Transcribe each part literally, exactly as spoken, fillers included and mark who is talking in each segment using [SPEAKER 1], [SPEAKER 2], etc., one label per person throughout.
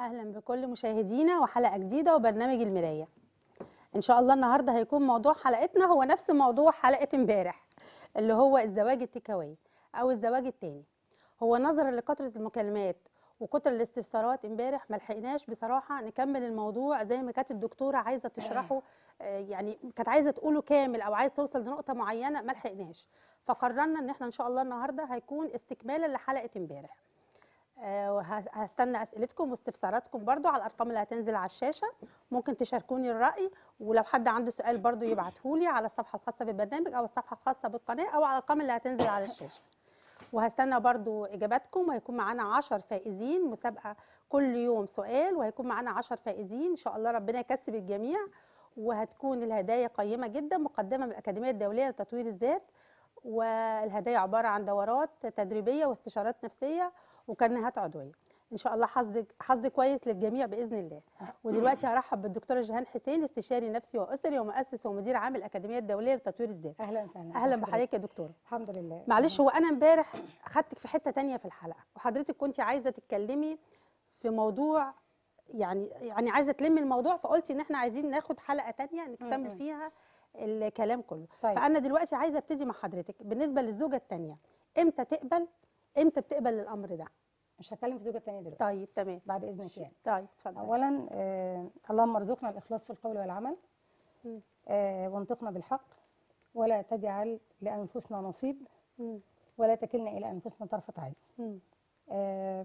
[SPEAKER 1] اهلا بكل مشاهدينا وحلقه جديده وبرنامج المرايه. ان شاء الله النهارده هيكون موضوع حلقتنا هو نفس موضوع حلقه امبارح، اللي هو الزواج التكاوي او الزواج التاني. هو نظرا لكثره المكالمات وكتر الاستفسارات امبارح ما لحقناش بصراحه نكمل الموضوع زي ما كانت الدكتوره عايزه تشرحه. آه، يعني كانت عايزه تقوله كامل او عايزه توصل لنقطه معينه ما لحقناش، فقررنا ان احنا ان شاء الله النهارده هيكون استكمالا لحلقه امبارح. آه، وه- هستنى اسئلتكم واستفساراتكم برضو على الارقام اللي هتنزل على الشاشه. ممكن تشاركوني الراي، ولو حد عنده سؤال برضو يبعتهولي على الصفحه الخاصه بالبرنامج او الصفحه الخاصه بالقناه او على الارقام اللي هتنزل على الشاشه. وهستنى برضو اجاباتكم، وهيكون معانا عشر فائزين مسابقه، كل يوم سؤال وهيكون معانا عشر فائزين ان شاء الله، ربنا يكسب الجميع. وهتكون الهدايا قيمه جدا مقدمه من الاكاديميه الدوليه لتطوير الذات، والهدايا عباره عن دورات تدريبيه واستشارات نفسيه وكرنيهات عضويه. ان شاء الله حظ حظ كويس للجميع باذن الله. ودلوقتي هرحب بالدكتوره جيهان حسين، استشاري نفسي واسري ومؤسس ومدير عام الاكاديميه الدوليه لتطوير الذات.
[SPEAKER 2] اهلا وسهلا.
[SPEAKER 1] اهلا بحضرتك يا دكتوره.
[SPEAKER 2] الحمد لله.
[SPEAKER 1] معلش، هو انا امبارح اخدتك في حته تانية في الحلقه، وحضرتك كنت عايزه تتكلمي في موضوع، يعني يعني عايزه تلمي الموضوع، فقلتي ان احنا عايزين ناخد حلقه تانية نكمل فيها الكلام كله.
[SPEAKER 2] طيب.
[SPEAKER 1] فانا دلوقتي عايزه ابتدي مع حضرتك بالنسبه للزوجه التانية، امتى تقبل امتى بتقبل الامر ده؟
[SPEAKER 2] مش هتكلم في الزوجه الثانيه دلوقتي.
[SPEAKER 1] طيب تمام،
[SPEAKER 2] بعد اذنك يعني.
[SPEAKER 1] طيب اتفضل.
[SPEAKER 2] اولا آه اللهم ارزقنا الاخلاص في القول والعمل، آه وانطقنا بالحق، ولا تجعل لانفسنا نصيب،
[SPEAKER 1] مم.
[SPEAKER 2] ولا تكلنا الى انفسنا طرفه عين.
[SPEAKER 1] مم.
[SPEAKER 2] آه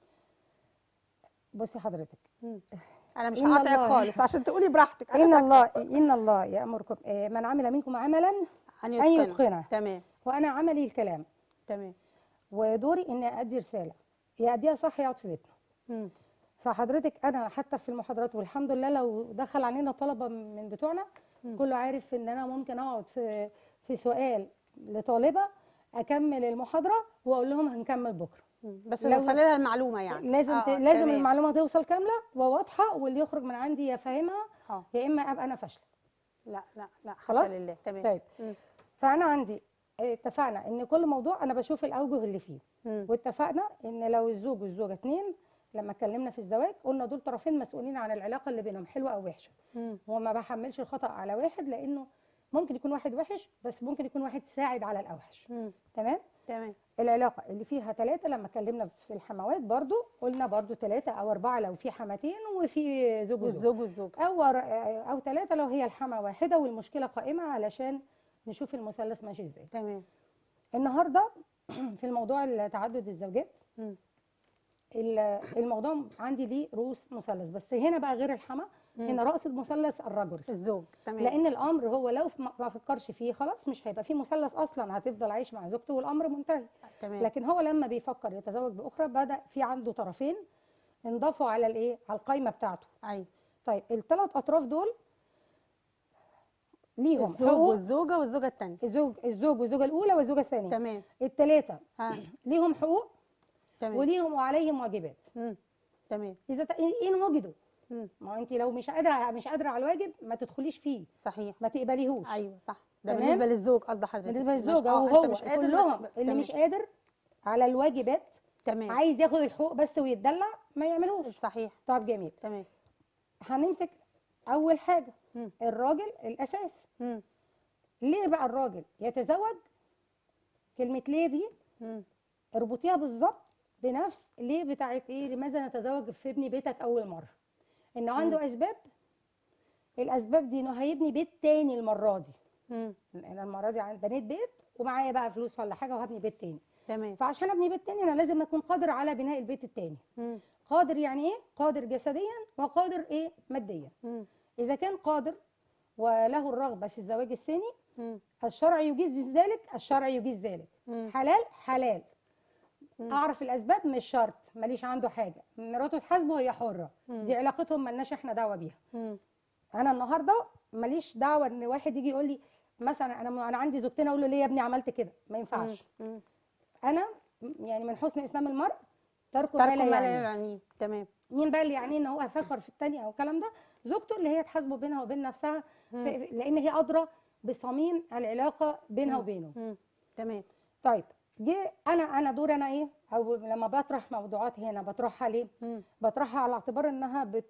[SPEAKER 2] بصي حضرتك،
[SPEAKER 1] مم. انا مش
[SPEAKER 2] إن
[SPEAKER 1] هقاطعك
[SPEAKER 2] الله-
[SPEAKER 1] خالص عشان تقولي براحتك. أنا
[SPEAKER 2] ان
[SPEAKER 1] ساكتة.
[SPEAKER 2] الله ان الله يامركم آه من عمل منكم عملا
[SPEAKER 1] ان
[SPEAKER 2] ان
[SPEAKER 1] يتقنه.
[SPEAKER 2] يتقنه،
[SPEAKER 1] تمام
[SPEAKER 2] وانا عملي الكلام،
[SPEAKER 1] تمام.
[SPEAKER 2] ودوري اني ادي رساله يأديها صح يقعد في بيتنا.
[SPEAKER 1] مم.
[SPEAKER 2] فحضرتك انا حتى في المحاضرات، والحمد لله لو دخل علينا طلبه من بتوعنا
[SPEAKER 1] مم.
[SPEAKER 2] كله عارف ان انا ممكن اقعد في في سؤال لطالبه اكمل المحاضره واقول لهم هنكمل بكره.
[SPEAKER 1] مم. بس
[SPEAKER 2] لو-
[SPEAKER 1] توصلي لها المعلومه يعني.
[SPEAKER 2] لازم
[SPEAKER 1] آه
[SPEAKER 2] ت...
[SPEAKER 1] آه،
[SPEAKER 2] لازم
[SPEAKER 1] تمام.
[SPEAKER 2] المعلومه توصل كامله وواضحه، واللي يخرج من عندي يا فاهمها
[SPEAKER 1] اه
[SPEAKER 2] يا اما ابقى انا فاشله.
[SPEAKER 1] لا لا لا،
[SPEAKER 2] خلاص؟
[SPEAKER 1] حاشا لله. تمام.
[SPEAKER 2] طيب.
[SPEAKER 1] مم.
[SPEAKER 2] فانا عندي اتفقنا ان كل موضوع انا بشوف الاوجه اللي فيه،
[SPEAKER 1] مم.
[SPEAKER 2] واتفقنا ان لو الزوج والزوجه اتنين، لما اتكلمنا في الزواج قلنا دول طرفين مسؤولين عن العلاقه اللي بينهم حلوه او وحشه،
[SPEAKER 1] مم.
[SPEAKER 2] وما بحملش الخطا على واحد، لانه ممكن يكون واحد وحش بس ممكن يكون واحد ساعد على الاوحش.
[SPEAKER 1] مم.
[SPEAKER 2] تمام.
[SPEAKER 1] تمام.
[SPEAKER 2] العلاقه اللي فيها ثلاثه، لما اتكلمنا في الحموات برضو قلنا برضو ثلاثه او اربعه لو في حماتين وفي زوج وزوج،
[SPEAKER 1] والزوج والزوج.
[SPEAKER 2] او او ثلاثه لو هي الحما واحده والمشكله قائمه، علشان نشوف المثلث ماشي ازاي.
[SPEAKER 1] تمام.
[SPEAKER 2] النهارده في الموضوع تعدد الزوجات،
[SPEAKER 1] مم.
[SPEAKER 2] ال- الموضوع عندي ليه رؤوس مثلث، بس هنا بقى غير الحما،
[SPEAKER 1] مم.
[SPEAKER 2] هنا رأس المثلث الرجل.
[SPEAKER 1] الزوج. تمام.
[SPEAKER 2] لان الامر هو لو ما ما فكرش فيه خلاص مش هيبقى فيه مثلث اصلا، هتفضل عايش مع زوجته والامر منتهي.
[SPEAKER 1] تمام.
[SPEAKER 2] لكن هو لما بيفكر يتزوج باخرى بدا في عنده طرفين انضافوا على الايه، على القايمه بتاعته.
[SPEAKER 1] ايوه.
[SPEAKER 2] طيب الثلاث اطراف دول ليهم
[SPEAKER 1] الزوج
[SPEAKER 2] حقوق.
[SPEAKER 1] والزوجه والزوجه الثانيه.
[SPEAKER 2] الزوج الزوج والزوجه الاولى والزوجه الثانيه.
[SPEAKER 1] تمام.
[SPEAKER 2] الثلاثه
[SPEAKER 1] ها.
[SPEAKER 2] ليهم حقوق
[SPEAKER 1] تمام.
[SPEAKER 2] وليهم وعليهم واجبات.
[SPEAKER 1] مم. تمام.
[SPEAKER 2] اذا ت- ان وجدوا،
[SPEAKER 1] مم.
[SPEAKER 2] ما انت لو مش قادره مش قادره على الواجب ما تدخليش فيه،
[SPEAKER 1] صحيح.
[SPEAKER 2] ما تقبليهوش.
[SPEAKER 1] ايوه صح، ده
[SPEAKER 2] تمام؟
[SPEAKER 1] بالنسبه للزوج قصد حضرتك.
[SPEAKER 2] بالنسبه
[SPEAKER 1] مش-
[SPEAKER 2] للزوج
[SPEAKER 1] آه،
[SPEAKER 2] او
[SPEAKER 1] أنت
[SPEAKER 2] هو
[SPEAKER 1] مش قادر ما
[SPEAKER 2] كلهم
[SPEAKER 1] تقبل-
[SPEAKER 2] اللي
[SPEAKER 1] تمام.
[SPEAKER 2] مش قادر على الواجبات،
[SPEAKER 1] تمام.
[SPEAKER 2] عايز ياخد الحقوق بس ويتدلع ما يعملوش.
[SPEAKER 1] صحيح.
[SPEAKER 2] طب جميل.
[SPEAKER 1] تمام.
[SPEAKER 2] هنمسك اول حاجه
[SPEAKER 1] مم.
[SPEAKER 2] الراجل الاساس.
[SPEAKER 1] مم.
[SPEAKER 2] ليه بقى الراجل يتزوج؟ كلمه ليه دي
[SPEAKER 1] مم.
[SPEAKER 2] اربطيها بالظبط بنفس ليه بتاعت ايه، لماذا نتزوج في ابن بيتك اول مره؟ انه عنده اسباب، الاسباب دي انه هيبني بيت تاني المره دي.
[SPEAKER 1] مم.
[SPEAKER 2] انا المره دي عن- بنيت بيت ومعايا بقى فلوس ولا حاجه وهبني بيت تاني،
[SPEAKER 1] تمام.
[SPEAKER 2] فعشان ابني بيت تاني انا لازم اكون قادر على بناء البيت التاني.
[SPEAKER 1] مم.
[SPEAKER 2] قادر يعني ايه؟ قادر جسديا وقادر ايه ماديا.
[SPEAKER 1] مم.
[SPEAKER 2] اذا كان قادر وله الرغبه في الزواج الثاني،
[SPEAKER 1] مم.
[SPEAKER 2] الشرع يجيز ذلك، الشرع يجيز ذلك.
[SPEAKER 1] مم.
[SPEAKER 2] حلال حلال.
[SPEAKER 1] مم.
[SPEAKER 2] اعرف الاسباب مش شرط، ماليش عنده حاجه، مراته تحاسبه هي حره،
[SPEAKER 1] مم.
[SPEAKER 2] دي علاقتهم مالناش احنا دعوه بيها.
[SPEAKER 1] مم.
[SPEAKER 2] انا النهارده ماليش دعوه ان واحد يجي يقول لي مثلا انا انا عندي زوجتين اقول له ليه يا ابني عملت كده، ما ينفعش.
[SPEAKER 1] مم.
[SPEAKER 2] انا يعني من حسن اسلام المرء ترك
[SPEAKER 1] ترك
[SPEAKER 2] ما لا
[SPEAKER 1] ما لا
[SPEAKER 2] يعنيه.
[SPEAKER 1] يعنيه. تمام.
[SPEAKER 2] مين بقى اللي يعنيه ان هو يفكر في الثانيه او الكلام ده؟ زوجته اللي هي تحاسبه بينها وبين نفسها،
[SPEAKER 1] مم.
[SPEAKER 2] في لان هي ادرى بصميم العلاقه بينها
[SPEAKER 1] مم.
[SPEAKER 2] وبينه.
[SPEAKER 1] مم. تمام.
[SPEAKER 2] طيب جه انا انا دور انا ايه، او لما بطرح موضوعات هنا بطرحها ليه؟
[SPEAKER 1] مم.
[SPEAKER 2] بطرحها على اعتبار انها بت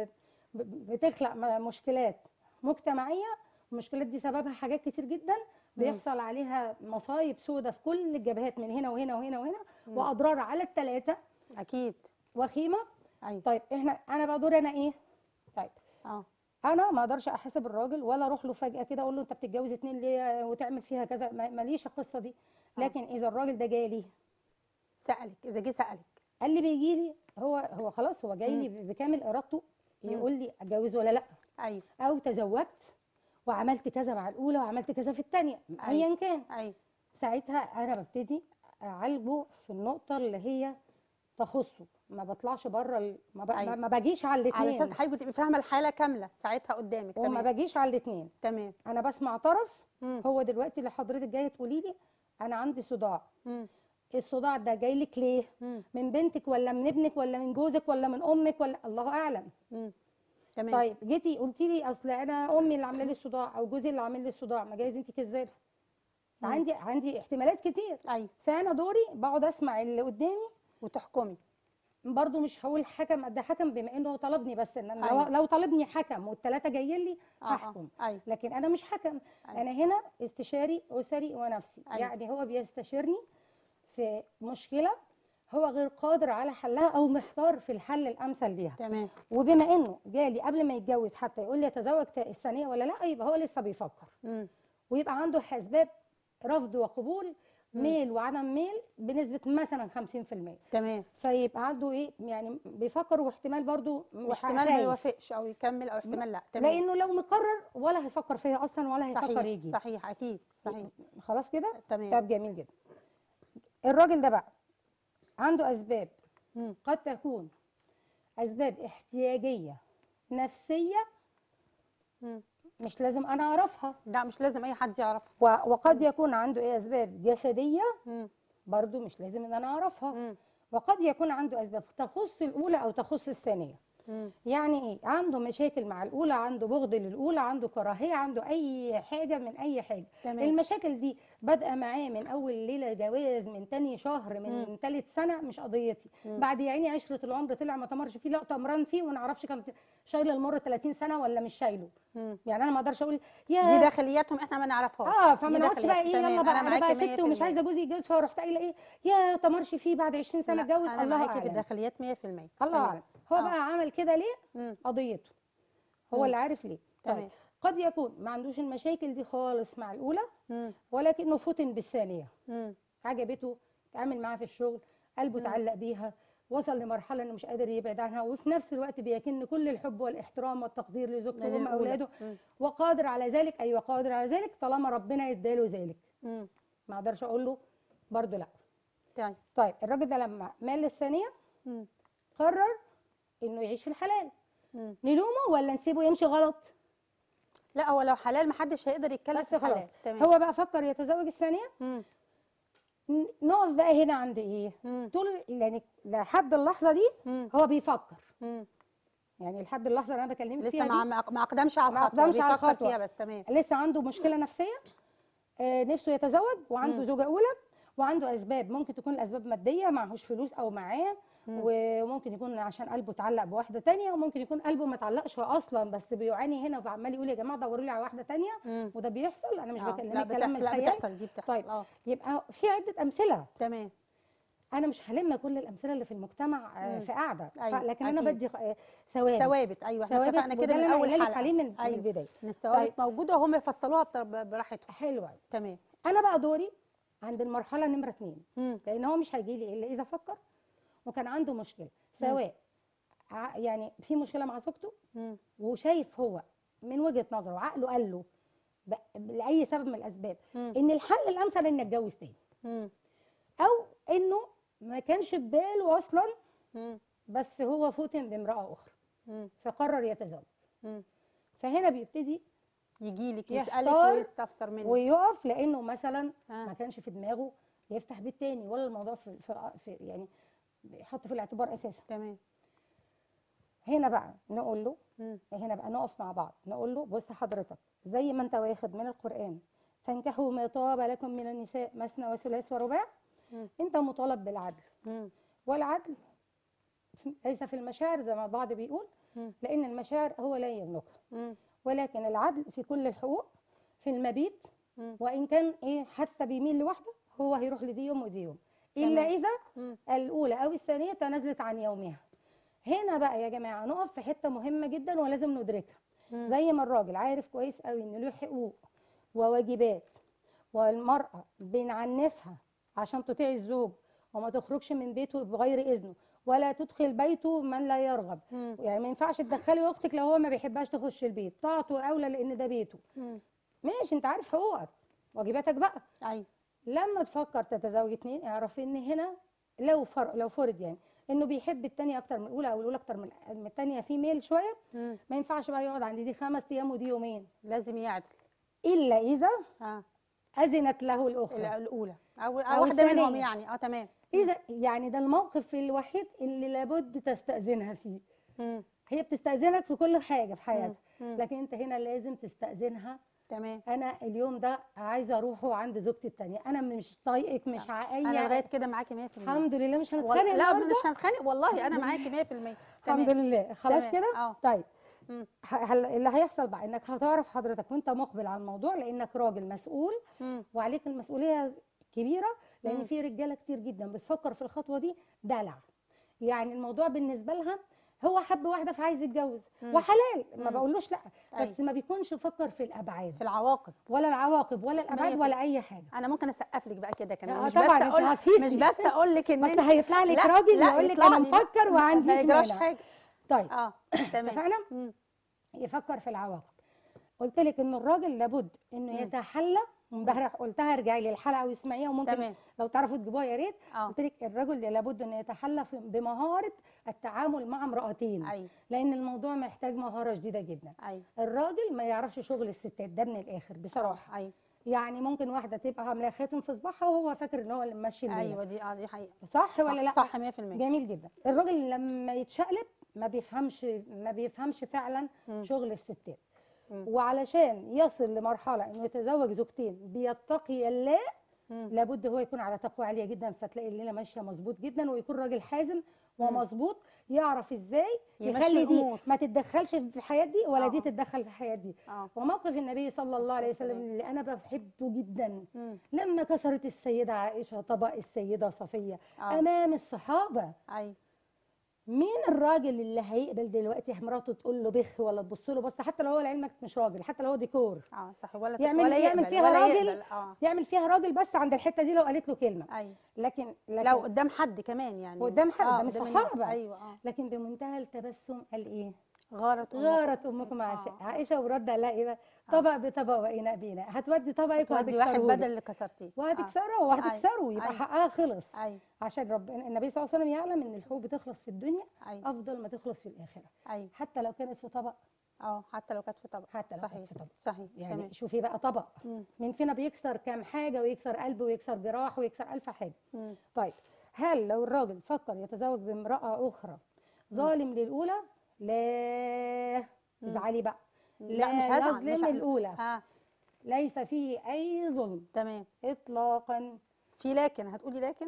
[SPEAKER 2] ب- بتخلق م- مشكلات مجتمعيه. المشكلات دي سببها حاجات كتير جدا، بيحصل عليها مصايب سودة في كل الجبهات من هنا وهنا وهنا وهنا،
[SPEAKER 1] مم.
[SPEAKER 2] واضرار على الثلاثه
[SPEAKER 1] اكيد.
[SPEAKER 2] وخيمه.
[SPEAKER 1] ايوه.
[SPEAKER 2] طيب احنا انا بقى دوري انا ايه؟ طيب
[SPEAKER 1] اه.
[SPEAKER 2] انا ما اقدرش احاسب الراجل ولا اروح له فجاه كده اقول له انت بتتجوز اتنين ليه وتعمل فيها كذا، ما- ماليش القصه دي.
[SPEAKER 1] آه.
[SPEAKER 2] لكن اذا الراجل ده جالي
[SPEAKER 1] سالك، اذا جه سالك.
[SPEAKER 2] قال لي بيجي لي، هو هو خلاص هو جاي
[SPEAKER 1] مم.
[SPEAKER 2] لي بكامل ارادته
[SPEAKER 1] مم.
[SPEAKER 2] يقول لي اتجوز ولا لا،
[SPEAKER 1] ايوه.
[SPEAKER 2] او تزوجت وعملت كذا مع الاولى وعملت كذا في الثانيه،
[SPEAKER 1] أيوة.
[SPEAKER 2] ايا كان.
[SPEAKER 1] ايوه.
[SPEAKER 2] ساعتها انا ببتدي اعالجه في النقطه اللي هي تخصه، ما بطلعش بره ال... ما, ب...
[SPEAKER 1] أيوة.
[SPEAKER 2] ما باجيش على
[SPEAKER 1] على اساس
[SPEAKER 2] الاثنين،
[SPEAKER 1] حضرتك بتبقي فاهمه الحاله كامله ساعتها قدامك.
[SPEAKER 2] وما
[SPEAKER 1] تمام.
[SPEAKER 2] باجيش على الاثنين.
[SPEAKER 1] تمام.
[SPEAKER 2] انا بسمع طرف.
[SPEAKER 1] مم.
[SPEAKER 2] هو دلوقتي اللي حضرتك جايه تقولي لي انا عندي صداع،
[SPEAKER 1] مم.
[SPEAKER 2] الصداع ده جاي لك ليه؟
[SPEAKER 1] مم.
[SPEAKER 2] من بنتك ولا من ابنك ولا من جوزك ولا من امك ولا الله اعلم.
[SPEAKER 1] مم. تمام.
[SPEAKER 2] طيب جيتي قلتي لي اصل انا امي اللي عامله لي الصداع او جوزي اللي عامل لي الصداع، ما جايز انت كذابه.
[SPEAKER 1] مم.
[SPEAKER 2] عندي عندي احتمالات كتير.
[SPEAKER 1] ايوه.
[SPEAKER 2] فانا دوري بقعد اسمع اللي قدامي.
[SPEAKER 1] وتحكمي.
[SPEAKER 2] برضو مش هقول حكم قد حكم بما انه هو طلبني، بس ان أنا
[SPEAKER 1] أيوة.
[SPEAKER 2] لو, لو طلبني حكم والثلاثه جايين لي
[SPEAKER 1] اه.
[SPEAKER 2] هحكم.
[SPEAKER 1] اه. ايوه.
[SPEAKER 2] لكن انا مش حكم.
[SPEAKER 1] أيوة.
[SPEAKER 2] انا هنا استشاري اسري ونفسي.
[SPEAKER 1] أيوة.
[SPEAKER 2] يعني هو بيستشيرني في مشكله هو غير قادر على حلها او محتار في الحل الامثل ليها.
[SPEAKER 1] تمام.
[SPEAKER 2] وبما انه جالي قبل ما يتجوز حتى يقول لي اتزوج الثانيه ولا لا، يبقى هو لسه بيفكر،
[SPEAKER 1] مم.
[SPEAKER 2] ويبقى عنده اسباب رفض وقبول،
[SPEAKER 1] مم.
[SPEAKER 2] ميل وعدم ميل بنسبه مثلا خمسين في المية.
[SPEAKER 1] تمام.
[SPEAKER 2] فيبقى عنده ايه يعني بيفكر، واحتمال برضو مش
[SPEAKER 1] واحتمال ما
[SPEAKER 2] خايف.
[SPEAKER 1] يوافقش او يكمل، او احتمال لا. تمام.
[SPEAKER 2] لانه لو مقرر ولا هيفكر فيها اصلا ولا هيفكر
[SPEAKER 1] صحيح.
[SPEAKER 2] يجي.
[SPEAKER 1] صحيح. اكيد. صحيح.
[SPEAKER 2] خلاص كده.
[SPEAKER 1] تمام.
[SPEAKER 2] طب جميل جدا. الراجل ده بقى عنده اسباب
[SPEAKER 1] مم.
[SPEAKER 2] قد تكون اسباب احتياجيه نفسيه،
[SPEAKER 1] مم.
[SPEAKER 2] مش لازم انا اعرفها.
[SPEAKER 1] لا، مش لازم اي حد يعرفها.
[SPEAKER 2] و- وقد يكون عنده ايه اسباب جسديه
[SPEAKER 1] مم.
[SPEAKER 2] برضو مش لازم ان انا اعرفها.
[SPEAKER 1] مم.
[SPEAKER 2] وقد يكون عنده اسباب تخص الاولى او تخص الثانيه.
[SPEAKER 1] مم.
[SPEAKER 2] يعني ايه؟ عنده مشاكل مع الاولى، عنده بغض للاولى، عنده كراهيه، عنده اي حاجه من اي حاجه.
[SPEAKER 1] تمام.
[SPEAKER 2] المشاكل دي بادئه معاه من اول ليله جواز، من تاني شهر، من
[SPEAKER 1] مم.
[SPEAKER 2] ثالث سنه، مش قضيتي.
[SPEAKER 1] مم.
[SPEAKER 2] بعد يا عيني عشره العمر طلع ما تمرش فيه، لا تمران فيه، وما نعرفش كان شايل المر ثلاثين سنه ولا مش شايله.
[SPEAKER 1] مم.
[SPEAKER 2] يعني انا ما اقدرش اقول
[SPEAKER 1] دي
[SPEAKER 2] يا
[SPEAKER 1] داخلياتهم احنا ما نعرفهاش.
[SPEAKER 2] اه فما
[SPEAKER 1] دي
[SPEAKER 2] نقعدش بقى
[SPEAKER 1] داخليات.
[SPEAKER 2] ايه يلا
[SPEAKER 1] تمام.
[SPEAKER 2] بقى
[SPEAKER 1] انا
[SPEAKER 2] انا
[SPEAKER 1] معاكي
[SPEAKER 2] بقى ست ومش
[SPEAKER 1] مية في المية.
[SPEAKER 2] عايزه جوزي يتجوز، فرحت قايله ايه يا تمرش فيه بعد عشرين سنه
[SPEAKER 1] لا،
[SPEAKER 2] اتجوز.
[SPEAKER 1] انا
[SPEAKER 2] الله
[SPEAKER 1] معاكي في
[SPEAKER 2] اعلم.
[SPEAKER 1] الداخليات مية في المية.
[SPEAKER 2] الله
[SPEAKER 1] تمام.
[SPEAKER 2] اعلم. هو
[SPEAKER 1] آه.
[SPEAKER 2] بقى عمل كده ليه؟
[SPEAKER 1] مم.
[SPEAKER 2] قضيته، هو
[SPEAKER 1] مم.
[SPEAKER 2] اللي عارف ليه.
[SPEAKER 1] تمام.
[SPEAKER 2] طيب قد يكون ما عندوش المشاكل دي خالص مع الاولى،
[SPEAKER 1] مم.
[SPEAKER 2] ولكنه فتن بالثانيه،
[SPEAKER 1] مم.
[SPEAKER 2] عجبته، اتعامل معاها في الشغل، قلبه
[SPEAKER 1] مم.
[SPEAKER 2] اتعلق بيها، وصل لمرحله انه مش قادر يبعد عنها، وفي نفس الوقت بيكن كل الحب والاحترام والتقدير لزوجته وام
[SPEAKER 1] للأولى.
[SPEAKER 2] اولاده،
[SPEAKER 1] مم.
[SPEAKER 2] وقادر على ذلك. ايوه قادر على ذلك طالما ربنا اداله ذلك.
[SPEAKER 1] مم.
[SPEAKER 2] ما اقدرش اقول له برضه لا.
[SPEAKER 1] طيب.
[SPEAKER 2] طيب الراجل ده لما مال للثانيه
[SPEAKER 1] مم.
[SPEAKER 2] قرر انه يعيش في الحلال،
[SPEAKER 1] مم.
[SPEAKER 2] نلومه ولا نسيبه يمشي غلط؟
[SPEAKER 1] لا، هو لو حلال محدش هيقدر يتكلم
[SPEAKER 2] بس
[SPEAKER 1] في
[SPEAKER 2] خلاص
[SPEAKER 1] حلال. تمام.
[SPEAKER 2] هو بقى فكر يتزوج الثانيه.
[SPEAKER 1] مم.
[SPEAKER 2] ن- نقف بقى هنا عند ايه؟
[SPEAKER 1] مم.
[SPEAKER 2] طول يعني لحد اللحظه دي
[SPEAKER 1] مم.
[SPEAKER 2] هو بيفكر،
[SPEAKER 1] مم.
[SPEAKER 2] يعني لحد اللحظه اللي انا بكلمك
[SPEAKER 1] لسه
[SPEAKER 2] فيها
[SPEAKER 1] ما
[SPEAKER 2] دي
[SPEAKER 1] ما ما اقدمش على
[SPEAKER 2] ما
[SPEAKER 1] الخطوه،
[SPEAKER 2] أقدمش على
[SPEAKER 1] بيفكر
[SPEAKER 2] الخطوة.
[SPEAKER 1] فيها بس. تمام.
[SPEAKER 2] لسه عنده مشكله نفسيه، آه نفسه يتزوج وعنده
[SPEAKER 1] مم.
[SPEAKER 2] زوجه اولى، وعنده اسباب ممكن تكون الاسباب ماديه، معهوش فلوس او معاه،
[SPEAKER 1] مم.
[SPEAKER 2] وممكن يكون عشان قلبه اتعلق بواحده تانية، وممكن يكون قلبه ما اتعلقش اصلا بس بيعاني هنا وعمال يقول يا جماعه دوروا لي على واحده تانية.
[SPEAKER 1] مم.
[SPEAKER 2] وده بيحصل، انا مش
[SPEAKER 1] آه. لا
[SPEAKER 2] بكلمك كلام من
[SPEAKER 1] بتحصل. لا
[SPEAKER 2] الخيال.
[SPEAKER 1] بتحصل. دي بتحصل.
[SPEAKER 2] طيب
[SPEAKER 1] اه.
[SPEAKER 2] يبقى في عده امثله،
[SPEAKER 1] تمام.
[SPEAKER 2] انا مش هلم كل الامثله اللي في المجتمع آه،
[SPEAKER 1] مم.
[SPEAKER 2] في قعده،
[SPEAKER 1] أيوة،
[SPEAKER 2] ف- لكن انا
[SPEAKER 1] أكيد.
[SPEAKER 2] بدي آه، ثوابت.
[SPEAKER 1] ثوابت. ايوه، احنا
[SPEAKER 2] ثوابت،
[SPEAKER 1] اتفقنا
[SPEAKER 2] وده
[SPEAKER 1] كده من
[SPEAKER 2] اللي أنا
[SPEAKER 1] اول
[SPEAKER 2] قايله لك
[SPEAKER 1] حلقه.
[SPEAKER 2] عليه من من
[SPEAKER 1] ايوه،
[SPEAKER 2] البدايه.
[SPEAKER 1] ان الثوابت
[SPEAKER 2] طيب
[SPEAKER 1] موجوده وهم يفصلوها بتر- براحتهم.
[SPEAKER 2] حلو قوي.
[SPEAKER 1] تمام.
[SPEAKER 2] انا بقى دوري عند المرحله نمره اتنين،
[SPEAKER 1] مم.
[SPEAKER 2] لان هو مش هيجي لي الا اذا فكر وكان عنده مشكله،
[SPEAKER 1] مم.
[SPEAKER 2] سواء ع- يعني في مشكله مع زوجته
[SPEAKER 1] مم.
[SPEAKER 2] وشايف هو من وجهه نظره وعقله قال له ب- لاي سبب من الاسباب
[SPEAKER 1] مم.
[SPEAKER 2] ان الحل الامثل ان اتجوز تاني،
[SPEAKER 1] مم.
[SPEAKER 2] او انه ما كانش في باله اصلا
[SPEAKER 1] مم.
[SPEAKER 2] بس هو فتن بامراه اخرى
[SPEAKER 1] مم.
[SPEAKER 2] فقرر يتزوج.
[SPEAKER 1] مم.
[SPEAKER 2] فهنا بيبتدي
[SPEAKER 1] يجي لك يسالك
[SPEAKER 2] يحتار
[SPEAKER 1] ويستفسر منك.
[SPEAKER 2] ويقف، لانه مثلا
[SPEAKER 1] آه.
[SPEAKER 2] ما كانش في دماغه يفتح بيت تاني، ولا الموضوع في, في, في يعني يحط في الاعتبار اساسا.
[SPEAKER 1] تمام.
[SPEAKER 2] هنا بقى نقول له،
[SPEAKER 1] مم.
[SPEAKER 2] هنا بقى نقف مع بعض نقول له بص حضرتك، زي ما انت واخد من القرآن فانكحوا ما طاب لكم من النساء مثنى وثلاث ورباع،
[SPEAKER 1] مم.
[SPEAKER 2] انت مطالب بالعدل،
[SPEAKER 1] مم.
[SPEAKER 2] والعدل في- ليس في المشاعر زي ما البعض بيقول،
[SPEAKER 1] مم.
[SPEAKER 2] لان المشاعر هو لا يملكها،
[SPEAKER 1] مم.
[SPEAKER 2] ولكن العدل في كل الحقوق، في المبيت،
[SPEAKER 1] مم.
[SPEAKER 2] وان كان ايه حتى بيميل لواحده هو هيروح لدي يوم ودي يوم، الا
[SPEAKER 1] تمام.
[SPEAKER 2] اذا
[SPEAKER 1] مم.
[SPEAKER 2] الاولى او الثانيه تنازلت عن يومها. هنا بقى يا جماعه نقف في حته مهمه جدا ولازم ندركها.
[SPEAKER 1] مم.
[SPEAKER 2] زي ما الراجل عارف كويس قوي ان له حقوق وواجبات، والمراه بنعنفها عشان تطيع الزوج وما تخرجش من بيته بغير اذنه، ولا تدخل بيته من لا يرغب.
[SPEAKER 1] مم.
[SPEAKER 2] يعني ما ينفعش تدخلي اختك لو هو ما بيحبهاش تخش البيت، طاعته اولى لان ده بيته.
[SPEAKER 1] مم.
[SPEAKER 2] ماشي، انت عارف حقوقك واجباتك بقى.
[SPEAKER 1] ايوه.
[SPEAKER 2] لما تفكر تتزوج اتنين اعرفي ان هنا لو فرق لو فرض يعني انه بيحب التانية اكتر من الاولى او الاولى اكتر من من التانية، في ميل شويه،
[SPEAKER 1] مم.
[SPEAKER 2] ما ينفعش بقى يقعد عند دي خمس ايام ودي يومين،
[SPEAKER 1] لازم يعدل.
[SPEAKER 2] الا اذا
[SPEAKER 1] اه
[SPEAKER 2] اذنت له
[SPEAKER 1] ال-
[SPEAKER 2] الاخرى
[SPEAKER 1] الاولى او, أو
[SPEAKER 2] او
[SPEAKER 1] واحده منهم
[SPEAKER 2] الثانيه.
[SPEAKER 1] يعني. اه تمام.
[SPEAKER 2] اذا يعني ده الموقف الوحيد اللي لابد تستاذنها فيه.
[SPEAKER 1] مم.
[SPEAKER 2] هي بتستاذنك في كل حاجه في
[SPEAKER 1] مم.
[SPEAKER 2] حياتها،
[SPEAKER 1] مم.
[SPEAKER 2] لكن انت هنا لازم تستاذنها.
[SPEAKER 1] تمام.
[SPEAKER 2] انا اليوم ده عايزه اروحه عند زوجتي التانية، انا مش طايقك، مش عاية.
[SPEAKER 1] انا لغايه كده معاكي مية في المية.
[SPEAKER 2] الحمد لله مش
[SPEAKER 1] وال-
[SPEAKER 2] هنتخانق
[SPEAKER 1] لا
[SPEAKER 2] النهارده.
[SPEAKER 1] مش هنتخانق والله، انا معاكي مية في المية.
[SPEAKER 2] الحمد
[SPEAKER 1] تمام.
[SPEAKER 2] لله خلاص
[SPEAKER 1] تمام.
[SPEAKER 2] كده.
[SPEAKER 1] اه.
[SPEAKER 2] طيب
[SPEAKER 1] مم.
[SPEAKER 2] ه- هل- اللي هيحصل بقى انك هتعرف حضرتك وانت مقبل على الموضوع، لانك راجل مسؤول
[SPEAKER 1] مم.
[SPEAKER 2] وعليك المسؤوليه كبيره، لان
[SPEAKER 1] مم.
[SPEAKER 2] في رجاله كتير جدا بتفكر في الخطوه دي دلع. يعني الموضوع بالنسبه لها هو حب واحده فعايز يتجوز،
[SPEAKER 1] مم.
[SPEAKER 2] وحلال ما
[SPEAKER 1] مم.
[SPEAKER 2] بقولوش لا،
[SPEAKER 1] أيوة.
[SPEAKER 2] بس ما بيكونش فكر في الابعاد
[SPEAKER 1] في العواقب.
[SPEAKER 2] ولا العواقب ولا الابعاد
[SPEAKER 1] مية في
[SPEAKER 2] ولا اي حاجه.
[SPEAKER 1] انا ممكن اسقف لك بقى كده كمان،
[SPEAKER 2] آه
[SPEAKER 1] مش
[SPEAKER 2] طبعا
[SPEAKER 1] بس
[SPEAKER 2] انت
[SPEAKER 1] اقول
[SPEAKER 2] هتفيدي.
[SPEAKER 1] مش بس اقول لك ان
[SPEAKER 2] بس
[SPEAKER 1] انت
[SPEAKER 2] هيطلع لك
[SPEAKER 1] لا
[SPEAKER 2] راجل
[SPEAKER 1] لا
[SPEAKER 2] يقول لك
[SPEAKER 1] يطلع
[SPEAKER 2] انا
[SPEAKER 1] لي لا،
[SPEAKER 2] مفكر وما
[SPEAKER 1] ما
[SPEAKER 2] عنديش
[SPEAKER 1] يجراش
[SPEAKER 2] مانع.
[SPEAKER 1] حاجه.
[SPEAKER 2] طيب
[SPEAKER 1] اه تمام.
[SPEAKER 2] اتفقنا؟
[SPEAKER 1] مم.
[SPEAKER 2] يفكر في العواقب. قلت لك ان الراجل لابد انه
[SPEAKER 1] مم.
[SPEAKER 2] يتحلى، امبارح قلتها ارجعي للحلقه واسمعيها، وممكن
[SPEAKER 1] تمام.
[SPEAKER 2] لو تعرفوا تجيبوها يا ريت.
[SPEAKER 1] اه
[SPEAKER 2] قلت لك الرجل لابد انه يتحلى في- بمهاره التعامل مع امراتين،
[SPEAKER 1] ايوه
[SPEAKER 2] لان الموضوع محتاج مهاره شديده جدا.
[SPEAKER 1] ايوه
[SPEAKER 2] الراجل ما يعرفش شغل الستات ده من الاخر بصراحه.
[SPEAKER 1] ايوه
[SPEAKER 2] يعني ممكن واحده تبقى عامله خاتم في صباعها وهو فاكر ان هو اللي ممشي الليله.
[SPEAKER 1] ايوه دي اه دي حقيقه.
[SPEAKER 2] صح ولا لا؟
[SPEAKER 1] صح مية في المية.
[SPEAKER 2] جميل جدا. الراجل لما يتشقلب ما بيفهمش ما بيفهمش فعلا
[SPEAKER 1] مم.
[SPEAKER 2] شغل الستات.
[SPEAKER 1] مم.
[SPEAKER 2] وعلشان يصل لمرحله انه يتزوج زوجتين بيتقي الله،
[SPEAKER 1] مم.
[SPEAKER 2] لابد هو يكون على تقوى عاليه جدا، فتلاقي الليله ماشيه مظبوط جدا، ويكون راجل حازم ومظبوط، يعرف ازاي
[SPEAKER 1] يمشي
[SPEAKER 2] يخلي دي
[SPEAKER 1] الأمور.
[SPEAKER 2] ما تتدخلش في حياه دي ولا دي
[SPEAKER 1] آه.
[SPEAKER 2] تتدخل في حياه دي.
[SPEAKER 1] اه
[SPEAKER 2] وموقف النبي صلى الله عليه وسلم
[SPEAKER 1] والسلام.
[SPEAKER 2] اللي انا بحبه جدا،
[SPEAKER 1] مم.
[SPEAKER 2] لما كسرت السيده عائشه طبق السيده صفيه
[SPEAKER 1] اه
[SPEAKER 2] امام الصحابه،
[SPEAKER 1] ايوه
[SPEAKER 2] مين الراجل اللي هيقبل دلوقتي مراته تقول له بخ ولا تبص له بس، حتى لو هو لعلمك مش راجل، حتى لو هو ديكور،
[SPEAKER 1] اه صح. ولا
[SPEAKER 2] يعمل
[SPEAKER 1] ولا
[SPEAKER 2] يعمل
[SPEAKER 1] يقبل
[SPEAKER 2] فيها
[SPEAKER 1] ولا
[SPEAKER 2] راجل،
[SPEAKER 1] يقبل. اه
[SPEAKER 2] يعمل فيها راجل بس عند الحته دي لو قالت له كلمه.
[SPEAKER 1] ايوه
[SPEAKER 2] لكن لكن
[SPEAKER 1] لو قدام حد كمان يعني.
[SPEAKER 2] قدام حد
[SPEAKER 1] آه
[SPEAKER 2] قدام
[SPEAKER 1] قدام الناس.
[SPEAKER 2] الصحابه.
[SPEAKER 1] ايوه اه
[SPEAKER 2] لكن بمنتهى التبسم قال ايه؟
[SPEAKER 1] غارت أمكم.
[SPEAKER 2] غارت امكم عائشه.
[SPEAKER 1] آه.
[SPEAKER 2] عائشه ورد قال لها ايه بقى؟ طبق بطبق واناء بيناء، هتودي طبقك
[SPEAKER 1] تودي واحد
[SPEAKER 2] وهتكسره
[SPEAKER 1] بدل اللي كسرتيه.
[SPEAKER 2] وهتكسره وهتكسره، يبقى
[SPEAKER 1] أيوة.
[SPEAKER 2] حقها خلص.
[SPEAKER 1] ايوه
[SPEAKER 2] عشان ربنا النبي صلى الله عليه وسلم يعلم ان الحقوق بتخلص في الدنيا
[SPEAKER 1] ايوه
[SPEAKER 2] افضل ما تخلص في الاخره،
[SPEAKER 1] ايوه
[SPEAKER 2] حتى لو كانت في طبق،
[SPEAKER 1] اه حتى لو كانت في طبق.
[SPEAKER 2] حتى لو
[SPEAKER 1] صحيح
[SPEAKER 2] كانت في طبق.
[SPEAKER 1] صحيح
[SPEAKER 2] يعني
[SPEAKER 1] تمام.
[SPEAKER 2] شوفي بقى طبق،
[SPEAKER 1] مم.
[SPEAKER 2] مين فينا بيكسر كام حاجه ويكسر قلب ويكسر جراح ويكسر الف حاجه.
[SPEAKER 1] مم.
[SPEAKER 2] طيب هل لو الراجل فكر يتزوج بامراه اخرى ظالم للاولى؟ لا
[SPEAKER 1] مم.
[SPEAKER 2] ازعلي بقى.
[SPEAKER 1] لا مش هزعل.
[SPEAKER 2] يظلم
[SPEAKER 1] مش ه-
[SPEAKER 2] الاولى،
[SPEAKER 1] اه
[SPEAKER 2] ليس فيه اي ظلم
[SPEAKER 1] تمام.
[SPEAKER 2] اطلاقا.
[SPEAKER 1] في لكن هتقولي لكن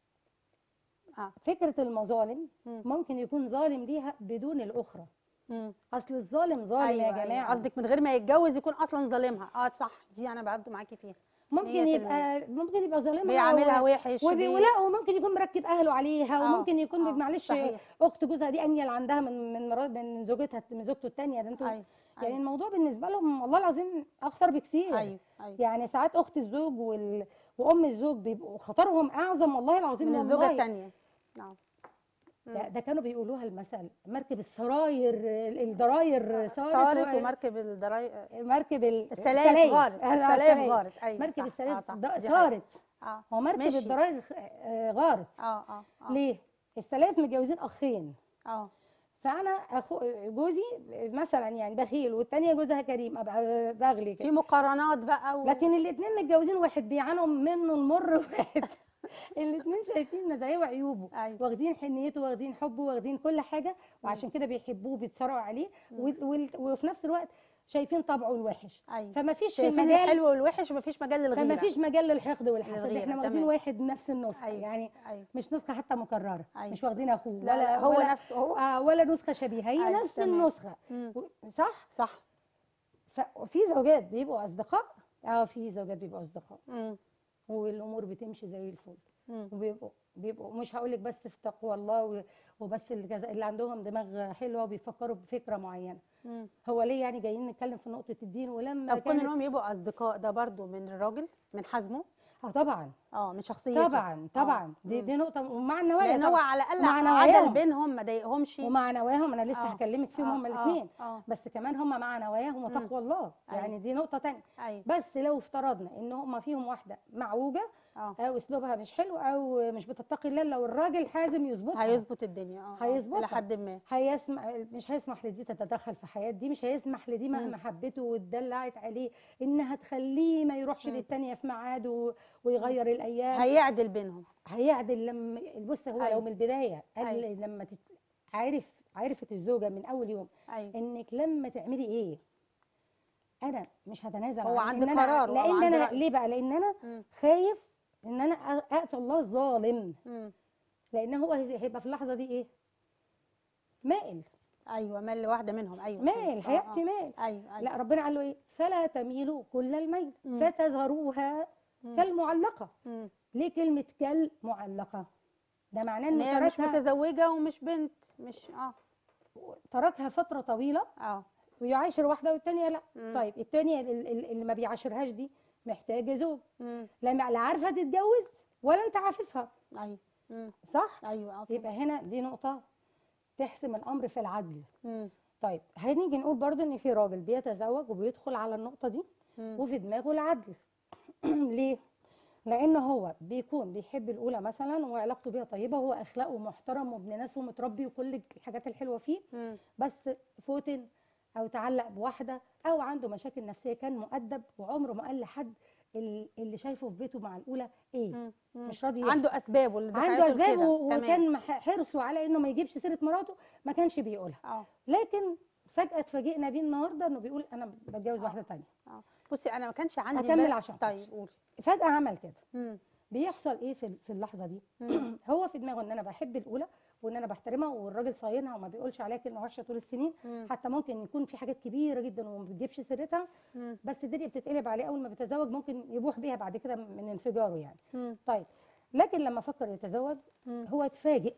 [SPEAKER 1] اه
[SPEAKER 2] فكره المظالم
[SPEAKER 1] مم.
[SPEAKER 2] ممكن يكون ظالم ليها بدون الاخرى،
[SPEAKER 1] مم.
[SPEAKER 2] اصل الظالم ظالم
[SPEAKER 1] ايوه
[SPEAKER 2] يا جماعه.
[SPEAKER 1] ايوه قصدك من غير ما يتجوز يكون اصلا ظالمها. اه صح دي انا برضه معاكي فيها.
[SPEAKER 2] ممكن
[SPEAKER 1] مية في المية.
[SPEAKER 2] يبقى ممكن يبقى ظالمها
[SPEAKER 1] بيعاملها
[SPEAKER 2] و-
[SPEAKER 1] وحش
[SPEAKER 2] وبي-
[SPEAKER 1] بي...
[SPEAKER 2] ولا وممكن يكون مركب اهله عليها،
[SPEAKER 1] آه،
[SPEAKER 2] وممكن يكون
[SPEAKER 1] آه،
[SPEAKER 2] معلش
[SPEAKER 1] صحيح.
[SPEAKER 2] اخت جوزها دي انيل عندها من من مرا- من زوجتها من زوجته الثانيه ده انتوا.
[SPEAKER 1] ايوه
[SPEAKER 2] يعني
[SPEAKER 1] ايوه
[SPEAKER 2] الموضوع بالنسبه لهم والله العظيم اخطر بكتير.
[SPEAKER 1] ايوه ايوه
[SPEAKER 2] يعني ساعات اخت الزوج وال... وام الزوج بيبقوا خطرهم اعظم والله العظيم
[SPEAKER 1] من الزوجه
[SPEAKER 2] والله.
[SPEAKER 1] الثانيه. نعم.
[SPEAKER 2] ده, ده كانوا بيقولوها المثل، مركب السراير الدراير صارت
[SPEAKER 1] صارت
[SPEAKER 2] و-
[SPEAKER 1] ومركب الدراي
[SPEAKER 2] مركب ال-
[SPEAKER 1] السلايف غارت.
[SPEAKER 2] آه،
[SPEAKER 1] السلايف غارت. ايوه
[SPEAKER 2] مركب
[SPEAKER 1] صح.
[SPEAKER 2] السلايف
[SPEAKER 1] آه صح.
[SPEAKER 2] ده-
[SPEAKER 1] دي حقيقة.
[SPEAKER 2] صارت.
[SPEAKER 1] اه
[SPEAKER 2] هو مركب
[SPEAKER 1] مشي.
[SPEAKER 2] الدراير خ- آه، غارت.
[SPEAKER 1] اه اه اه
[SPEAKER 2] ليه؟ السلايف متجوزين اخين،
[SPEAKER 1] اه
[SPEAKER 2] فانا اخو جوزي مثلا يعني بخيل والتانيه جوزها كريم ابقى بغلي
[SPEAKER 1] في
[SPEAKER 2] كده،
[SPEAKER 1] مقارنات بقى و...
[SPEAKER 2] لكن الاثنين متجوزين واحد بيعانوا منه المر واحد الاثنين شايفين مزاياه وعيوبه،
[SPEAKER 1] ايوه
[SPEAKER 2] واخدين حنيته واخدين حبه واخدين كل حاجه، وعشان كده بيحبوه بيتصارعوا عليه،
[SPEAKER 1] مم.
[SPEAKER 2] وال- وال- وفي نفس الوقت شايفين طبعه الوحش،
[SPEAKER 1] ايوه
[SPEAKER 2] فما فيش في
[SPEAKER 1] شايفين
[SPEAKER 2] المجال،
[SPEAKER 1] الحلو والوحش ومفيش مجال للغيره.
[SPEAKER 2] فما فيش مجال للحقد والحسد،
[SPEAKER 1] للغيرة،
[SPEAKER 2] احنا واخدين
[SPEAKER 1] تمام.
[SPEAKER 2] واحد نفس النسخه،
[SPEAKER 1] ايوه
[SPEAKER 2] يعني
[SPEAKER 1] ايوه
[SPEAKER 2] مش نسخه حتى مكرره،
[SPEAKER 1] ايوه
[SPEAKER 2] مش واخدين اخوه
[SPEAKER 1] لا لا
[SPEAKER 2] ولا
[SPEAKER 1] هو
[SPEAKER 2] ولا
[SPEAKER 1] نفسه هو.
[SPEAKER 2] آه ولا نسخه شبيهه، هي
[SPEAKER 1] ايوه
[SPEAKER 2] نفس
[SPEAKER 1] تمام.
[SPEAKER 2] النسخه.
[SPEAKER 1] مم.
[SPEAKER 2] و- صح.
[SPEAKER 1] صح.
[SPEAKER 2] ففي زوجات بيبقوا اصدقاء، اه في زوجات بيبقوا اصدقاء
[SPEAKER 1] مم.
[SPEAKER 2] والامور بتمشي زي الفل،
[SPEAKER 1] مم.
[SPEAKER 2] وبيبقوا بيبقوا مش هقول لك بس في تقوى الله و- وبس اللي, كذا اللي عندهم دماغ حلوه وبيفكروا بفكره معينه.
[SPEAKER 1] مم.
[SPEAKER 2] هو ليه يعني جايين نتكلم في نقطه الدين ولما
[SPEAKER 1] طب كون
[SPEAKER 2] كانت
[SPEAKER 1] انهم يبقوا اصدقاء ده برضو من الراجل، من حزمه،
[SPEAKER 2] اه طبعا
[SPEAKER 1] اه من شخصيته.
[SPEAKER 2] طبعا
[SPEAKER 1] اه.
[SPEAKER 2] طبعا دي
[SPEAKER 1] مم.
[SPEAKER 2] دي نقطه، ومع النوايا
[SPEAKER 1] لان هو
[SPEAKER 2] طبعا،
[SPEAKER 1] على الاقل
[SPEAKER 2] ومع
[SPEAKER 1] عدل
[SPEAKER 2] نواياهم
[SPEAKER 1] بينهم ما ضايقهمش.
[SPEAKER 2] ومع نواياهم انا لسه
[SPEAKER 1] اه
[SPEAKER 2] هكلمك فيهم
[SPEAKER 1] اه
[SPEAKER 2] هما
[SPEAKER 1] اه
[SPEAKER 2] الاثنين،
[SPEAKER 1] اه
[SPEAKER 2] بس كمان هما مع نواياهم
[SPEAKER 1] مم.
[SPEAKER 2] وتقوى الله،
[SPEAKER 1] ايوه
[SPEAKER 2] يعني دي نقطه تانية.
[SPEAKER 1] ايوه
[SPEAKER 2] بس لو افترضنا ان هما فيهم واحده معوجه
[SPEAKER 1] اه
[SPEAKER 2] او اسلوبها مش حلو او مش بتتقي الله، لو الراجل حازم يظبطها
[SPEAKER 1] هيظبط الدنيا. اه اه الى
[SPEAKER 2] هيظبطها،
[SPEAKER 1] حد ما.
[SPEAKER 2] هيسمح مش هيسمح لدي تتدخل في حياه دي، مش هيسمح لدي
[SPEAKER 1] مم.
[SPEAKER 2] مهما حبته واتدلعت عليه انها تخليه ما يروحش
[SPEAKER 1] مم.
[SPEAKER 2] للتانيه في ميعاده و-
[SPEAKER 1] مم.
[SPEAKER 2] ويغير الايام.
[SPEAKER 1] هيعدل بينهم.
[SPEAKER 2] هيعدل لما بص، هو لو
[SPEAKER 1] ايوه
[SPEAKER 2] من البدايه قال
[SPEAKER 1] ايوه
[SPEAKER 2] لما تت... عارف عرفت الزوجه من اول يوم
[SPEAKER 1] ايوه
[SPEAKER 2] انك لما تعملي ايه انا مش هتنازل
[SPEAKER 1] هو
[SPEAKER 2] عن
[SPEAKER 1] عند
[SPEAKER 2] ان انا،
[SPEAKER 1] قراره او
[SPEAKER 2] لان
[SPEAKER 1] عند
[SPEAKER 2] انا
[SPEAKER 1] رايه.
[SPEAKER 2] ليه بقى، لان انا
[SPEAKER 1] مم.
[SPEAKER 2] خايف ان انا أ- اقتل الله الظالم،
[SPEAKER 1] مم.
[SPEAKER 2] لان هو هي- هيبقى في اللحظه دي ايه، مائل،
[SPEAKER 1] ايوه مال واحده منهم. ايوه
[SPEAKER 2] مائل
[SPEAKER 1] ايوه اه
[SPEAKER 2] هياتي
[SPEAKER 1] اه
[SPEAKER 2] مائل.
[SPEAKER 1] ايوه ايوه
[SPEAKER 2] لا ربنا قال له ايه، فلا تميلوا كل الميل
[SPEAKER 1] مم.
[SPEAKER 2] فتذروها
[SPEAKER 1] مم.
[SPEAKER 2] كالمعلقه.
[SPEAKER 1] مم.
[SPEAKER 2] ليه كلمه كالمعلقه؟ ده معناه
[SPEAKER 1] ان
[SPEAKER 2] انه
[SPEAKER 1] هي مش
[SPEAKER 2] تركها،
[SPEAKER 1] متزوجه ومش بنت، مش اه
[SPEAKER 2] تركها فتره طويله
[SPEAKER 1] اه
[SPEAKER 2] ويعاشر واحده والتانيه لا.
[SPEAKER 1] مم.
[SPEAKER 2] طيب التانيه ال- ال- اللي ما بيعاشرهاش دي محتاجه زوج،
[SPEAKER 1] مم.
[SPEAKER 2] لا لا عارفه تتجوز ولا انت عاففها،
[SPEAKER 1] ايوه مم.
[SPEAKER 2] صح؟
[SPEAKER 1] ايوه اه
[SPEAKER 2] يبقى هنا دي نقطه تحسم الامر في العدل.
[SPEAKER 1] مم.
[SPEAKER 2] طيب هنيجي نقول برضو ان في راجل بيتزوج وبيدخل على النقطه دي
[SPEAKER 1] مم.
[SPEAKER 2] وفي دماغه العدل. ليه؟ لان هو بيكون بيحب الاولى مثلا وعلاقته بيها طيبه وهو اخلاقه محترم وابن ناس ومتربي وكل الحاجات الحلوه فيه،
[SPEAKER 1] مم.
[SPEAKER 2] بس فوتن او تعلق بواحده او عنده مشاكل نفسيه، كان مؤدب وعمره ما قال لحد ال- اللي شايفه في بيته مع الاولى ايه،
[SPEAKER 1] مم. مم.
[SPEAKER 2] مش راضي يحكي.
[SPEAKER 1] عنده اسبابه اللي
[SPEAKER 2] عنده
[SPEAKER 1] دفعته
[SPEAKER 2] اسباب
[SPEAKER 1] لكده.
[SPEAKER 2] و-
[SPEAKER 1] تمام.
[SPEAKER 2] وكان مح- حرصه على انه ما يجيبش سيره مراته، ما كانش بيقولها،
[SPEAKER 1] اه
[SPEAKER 2] لكن فجاه اتفاجئنا بيه النهارده انه بيقول انا بتجوز
[SPEAKER 1] اه
[SPEAKER 2] واحده تانية.
[SPEAKER 1] اه بصي انا ما كانش عندي
[SPEAKER 2] اكمل
[SPEAKER 1] امبارح.
[SPEAKER 2] عشان
[SPEAKER 1] طيب قولي.
[SPEAKER 2] فجاه عمل كده.
[SPEAKER 1] مم.
[SPEAKER 2] بيحصل ايه في في اللحظه دي؟
[SPEAKER 1] مم.
[SPEAKER 2] هو في دماغه ان انا بحب الاولى وان انا بحترمها والراجل صاينها وما بيقولش عليها كلمه وحشه طول السنين،
[SPEAKER 1] مم.
[SPEAKER 2] حتى ممكن يكون في حاجات كبيره جدا وما بتجيبش سيرتها،
[SPEAKER 1] مم.
[SPEAKER 2] بس الدنيا بتتقلب عليه اول ما بيتزوج، ممكن يبوح بيها بعد كده من انفجاره يعني.
[SPEAKER 1] مم.
[SPEAKER 2] طيب لكن لما فكر يتزوج
[SPEAKER 1] مم.
[SPEAKER 2] هو اتفاجئ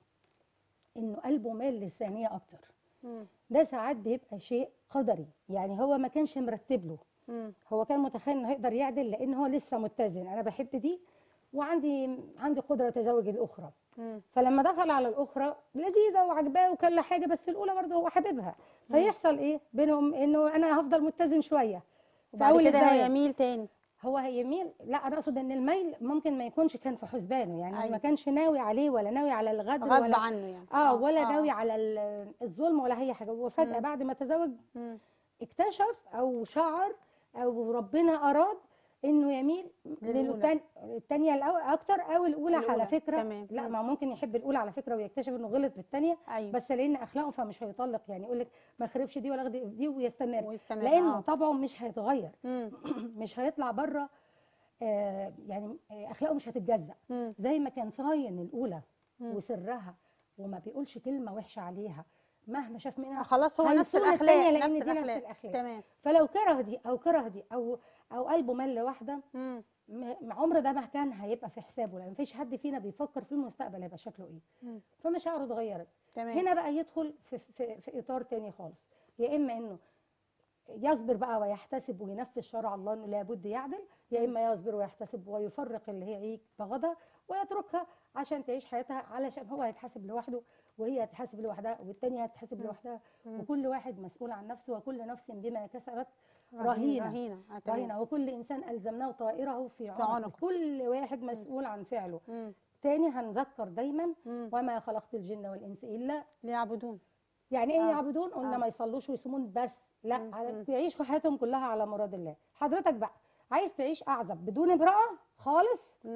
[SPEAKER 2] انه قلبه مال للثانيه اكتر.
[SPEAKER 1] مم.
[SPEAKER 2] ده ساعات بيبقى شيء قدري، يعني هو ما كانش مرتب له،
[SPEAKER 1] مم.
[SPEAKER 2] هو كان متخيل انه هيقدر يعدل لان هو لسه متزن، انا بحب دي وعندي عندي قدره اتزوج الاخرى.
[SPEAKER 1] مم.
[SPEAKER 2] فلما دخل على الاخرى لذيذه وعجباه وكل حاجه، بس الاولى برضه هو حاببها، فيحصل ايه بينهم انه انا هفضل متزن شويه في
[SPEAKER 1] وبعد
[SPEAKER 2] اول
[SPEAKER 1] كده
[SPEAKER 2] الزواج.
[SPEAKER 1] هيميل تاني.
[SPEAKER 2] هو هيميل، لا انا اقصد ان الميل ممكن ما يكونش كان في حسبانه، يعني
[SPEAKER 1] أيوة.
[SPEAKER 2] ما كانش ناوي عليه ولا ناوي على الغدر
[SPEAKER 1] غصب
[SPEAKER 2] ولا
[SPEAKER 1] عنه يعني.
[SPEAKER 2] اه ولا ناوي على ال- الظلم ولا اي حاجه، وفجاه
[SPEAKER 1] مم.
[SPEAKER 2] بعد ما تزوج
[SPEAKER 1] مم.
[SPEAKER 2] اكتشف او شعر او ربنا اراد انه يميل
[SPEAKER 1] للأولى.
[SPEAKER 2] للثانيه اكتر او الاولى,
[SPEAKER 1] الأولى.
[SPEAKER 2] على فكره.
[SPEAKER 1] تمام.
[SPEAKER 2] لا
[SPEAKER 1] مم.
[SPEAKER 2] ما ممكن يحب الاولى على فكره ويكتشف انه غلط في الثانيه،
[SPEAKER 1] ايوه
[SPEAKER 2] بس لان اخلاقه فمش هيطلق، يعني يقول لك ما خربش دي ولا أخد دي ويستمر،
[SPEAKER 1] ويستمر.
[SPEAKER 2] لانه
[SPEAKER 1] اه
[SPEAKER 2] طبعه مش هيتغير.
[SPEAKER 1] مم.
[SPEAKER 2] مش هيطلع بره، آه يعني آه، اخلاقه مش هتتجزأ
[SPEAKER 1] مم.
[SPEAKER 2] زي ما كان صاين الاولى
[SPEAKER 1] مم.
[SPEAKER 2] وسرها وما بيقولش كلمه وحشه عليها مهما شاف
[SPEAKER 1] آه،
[SPEAKER 2] منها،
[SPEAKER 1] خلاص هو نفس
[SPEAKER 2] هيصون
[SPEAKER 1] الاخلاق.
[SPEAKER 2] التانية
[SPEAKER 1] نفس
[SPEAKER 2] لان دي نفس
[SPEAKER 1] الاخلاق.
[SPEAKER 2] الاخلاق.
[SPEAKER 1] تمام.
[SPEAKER 2] فلو كره دي او كره دي او او قلبه مال لواحده،
[SPEAKER 1] مم.
[SPEAKER 2] م- عمر ده ما كان هيبقى في حسابه، لان مفيش حد فينا بيفكر في المستقبل هيبقى شكله ايه،
[SPEAKER 1] مم.
[SPEAKER 2] فمشاعره اتغيرت.
[SPEAKER 1] تمام.
[SPEAKER 2] هنا بقى يدخل في, في, في اطار تاني خالص، يا اما انه يصبر بقى ويحتسب وينفذ شرع الله انه لابد يعدل، يا اما يصبر ويحتسب ويفرق اللي هي ايه بغضها ويتركها عشان تعيش حياتها، علشان هو هيتحاسب لوحده وهي هتحاسب لوحدها والتانية هتحاسب
[SPEAKER 1] مم.
[SPEAKER 2] لوحدها،
[SPEAKER 1] مم.
[SPEAKER 2] وكل واحد مسؤول عن نفسه وكل نفس بما كسبت
[SPEAKER 1] رهينه.
[SPEAKER 2] رهينة.
[SPEAKER 1] رهينه. آه، تمام.
[SPEAKER 2] رهينة، وكل انسان الزمناه طائره في عنقه،
[SPEAKER 1] عنقه.
[SPEAKER 2] كل واحد مسؤول عن فعله.
[SPEAKER 1] مم.
[SPEAKER 2] تاني هنذكر دايما
[SPEAKER 1] مم.
[SPEAKER 2] وما خلقت الجن والانس الا،
[SPEAKER 1] ليعبدون.
[SPEAKER 2] يعني ايه
[SPEAKER 1] آه.
[SPEAKER 2] يعبدون؟ قلنا
[SPEAKER 1] آه.
[SPEAKER 2] ما يصلوش ويصومون بس، لا
[SPEAKER 1] مم.
[SPEAKER 2] على
[SPEAKER 1] مم.
[SPEAKER 2] يعيشوا حياتهم كلها على مراد الله. حضرتك بقى عايز تعيش اعزب بدون امراه خالص،
[SPEAKER 1] مم.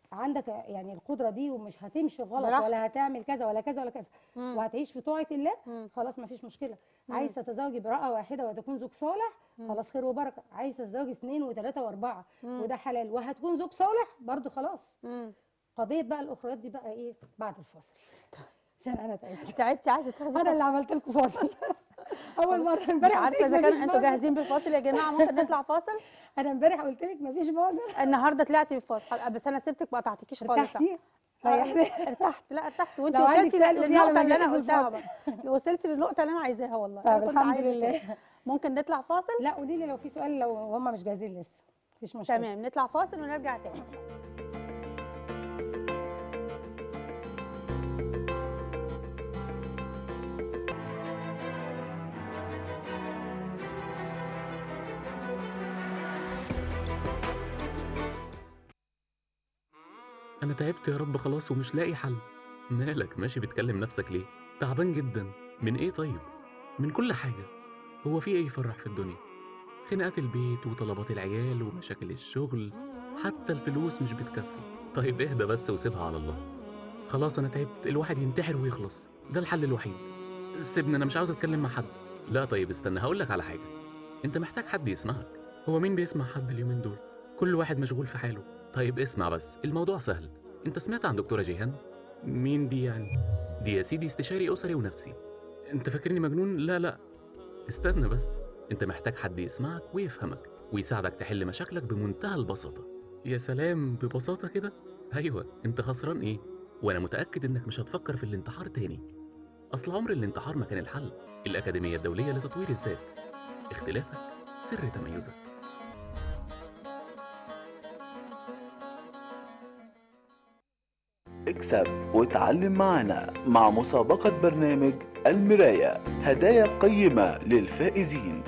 [SPEAKER 2] عندك يعني القدره دي ومش هتمشي غلط
[SPEAKER 1] براحتك.
[SPEAKER 2] ولا هتعمل كذا ولا كذا ولا كذا
[SPEAKER 1] مم.
[SPEAKER 2] وهتعيش في طاعه الله،
[SPEAKER 1] مم.
[SPEAKER 2] خلاص ما فيش مشكله.
[SPEAKER 1] مم.
[SPEAKER 2] عايز تتزوجي بامراه واحده وتكون زوج صالح،
[SPEAKER 1] مم.
[SPEAKER 2] خلاص خير وبركه. عايز تتزوجي اثنين وثلاثه واربعه
[SPEAKER 1] مم.
[SPEAKER 2] وده حلال وهتكون زوج صالح برضو، خلاص.
[SPEAKER 1] مم.
[SPEAKER 2] قضيه بقى الاخريات دي بقى ايه بعد الفاصل، عشان انا تعبت.
[SPEAKER 1] تعبتي عايزه تاخدي
[SPEAKER 2] انا اللي
[SPEAKER 1] فاصل؟
[SPEAKER 2] عملت لكم فاصل اول مره.
[SPEAKER 1] مش
[SPEAKER 2] امبارح قلت
[SPEAKER 1] عارفه
[SPEAKER 2] لك
[SPEAKER 1] اذا كان
[SPEAKER 2] مفيش
[SPEAKER 1] انتوا
[SPEAKER 2] فاصل.
[SPEAKER 1] جاهزين بالفاصل يا جماعه، ممكن نطلع فاصل.
[SPEAKER 2] انا امبارح قلت لك مفيش فاصل.
[SPEAKER 1] النهارده طلعتي بالفاصل، بس انا سبتك ما قطعتكيش خالص.
[SPEAKER 2] ارتحتي؟
[SPEAKER 1] آه،
[SPEAKER 2] ريحتي؟
[SPEAKER 1] ارتحت، لا ارتحت، وانت
[SPEAKER 2] لو عندك
[SPEAKER 1] وصلتي
[SPEAKER 2] سؤال قولي على
[SPEAKER 1] للنقطه
[SPEAKER 2] ما
[SPEAKER 1] اللي انا
[SPEAKER 2] نجهز
[SPEAKER 1] قلتها
[SPEAKER 2] الفاصل.
[SPEAKER 1] بقى. وصلتي للنقطه اللي انا عايزاها والله.
[SPEAKER 2] طب
[SPEAKER 1] انا كنت
[SPEAKER 2] الحمد
[SPEAKER 1] عايزه
[SPEAKER 2] لله.
[SPEAKER 1] كده. ممكن نطلع فاصل؟
[SPEAKER 2] لا قولي لي لو في سؤال، لو هم مش جاهزين لسه مفيش مشكله.
[SPEAKER 1] تمام، نطلع فاصل ونرجع تاني.
[SPEAKER 3] أنا تعبت يا رب خلاص ومش لاقي حل. مالك ماشي بتكلم نفسك ليه؟ تعبان جدا. من إيه طيب؟ من كل حاجة. هو في إيه يفرح في الدنيا؟ خناقات البيت وطلبات العيال ومشاكل الشغل، حتى الفلوس مش بتكفي. طيب اهدى بس وسيبها على الله. خلاص أنا تعبت، الواحد ينتحر ويخلص، ده الحل الوحيد. سيبني أنا مش عاوز أتكلم مع حد. لا طيب استنى هقولك على حاجة. أنت محتاج حد يسمعك. هو مين بيسمع حد اليومين دول؟ كل واحد مشغول في حاله. طيب اسمع بس، الموضوع سهل. انت سمعت عن دكتورة جيهان؟ مين دي يعني؟ دي يا سيدي استشاري أسري ونفسي. انت فاكرني مجنون؟ لا لا، استنى بس. انت محتاج حد يسمعك ويفهمك ويساعدك تحل مشاكلك بمنتهى البساطة. يا سلام، ببساطة كده؟ ايوه، انت خسران ايه؟ وانا متأكد انك مش هتفكر في الانتحار تاني. اصل عمر الانتحار ما كان الحل. الأكاديمية الدولية لتطوير الذات. اختلافك سر تميزك.
[SPEAKER 4] اكسب واتعلم معنا مع مسابقة برنامج المراية، هدايا قيمة للفائزين،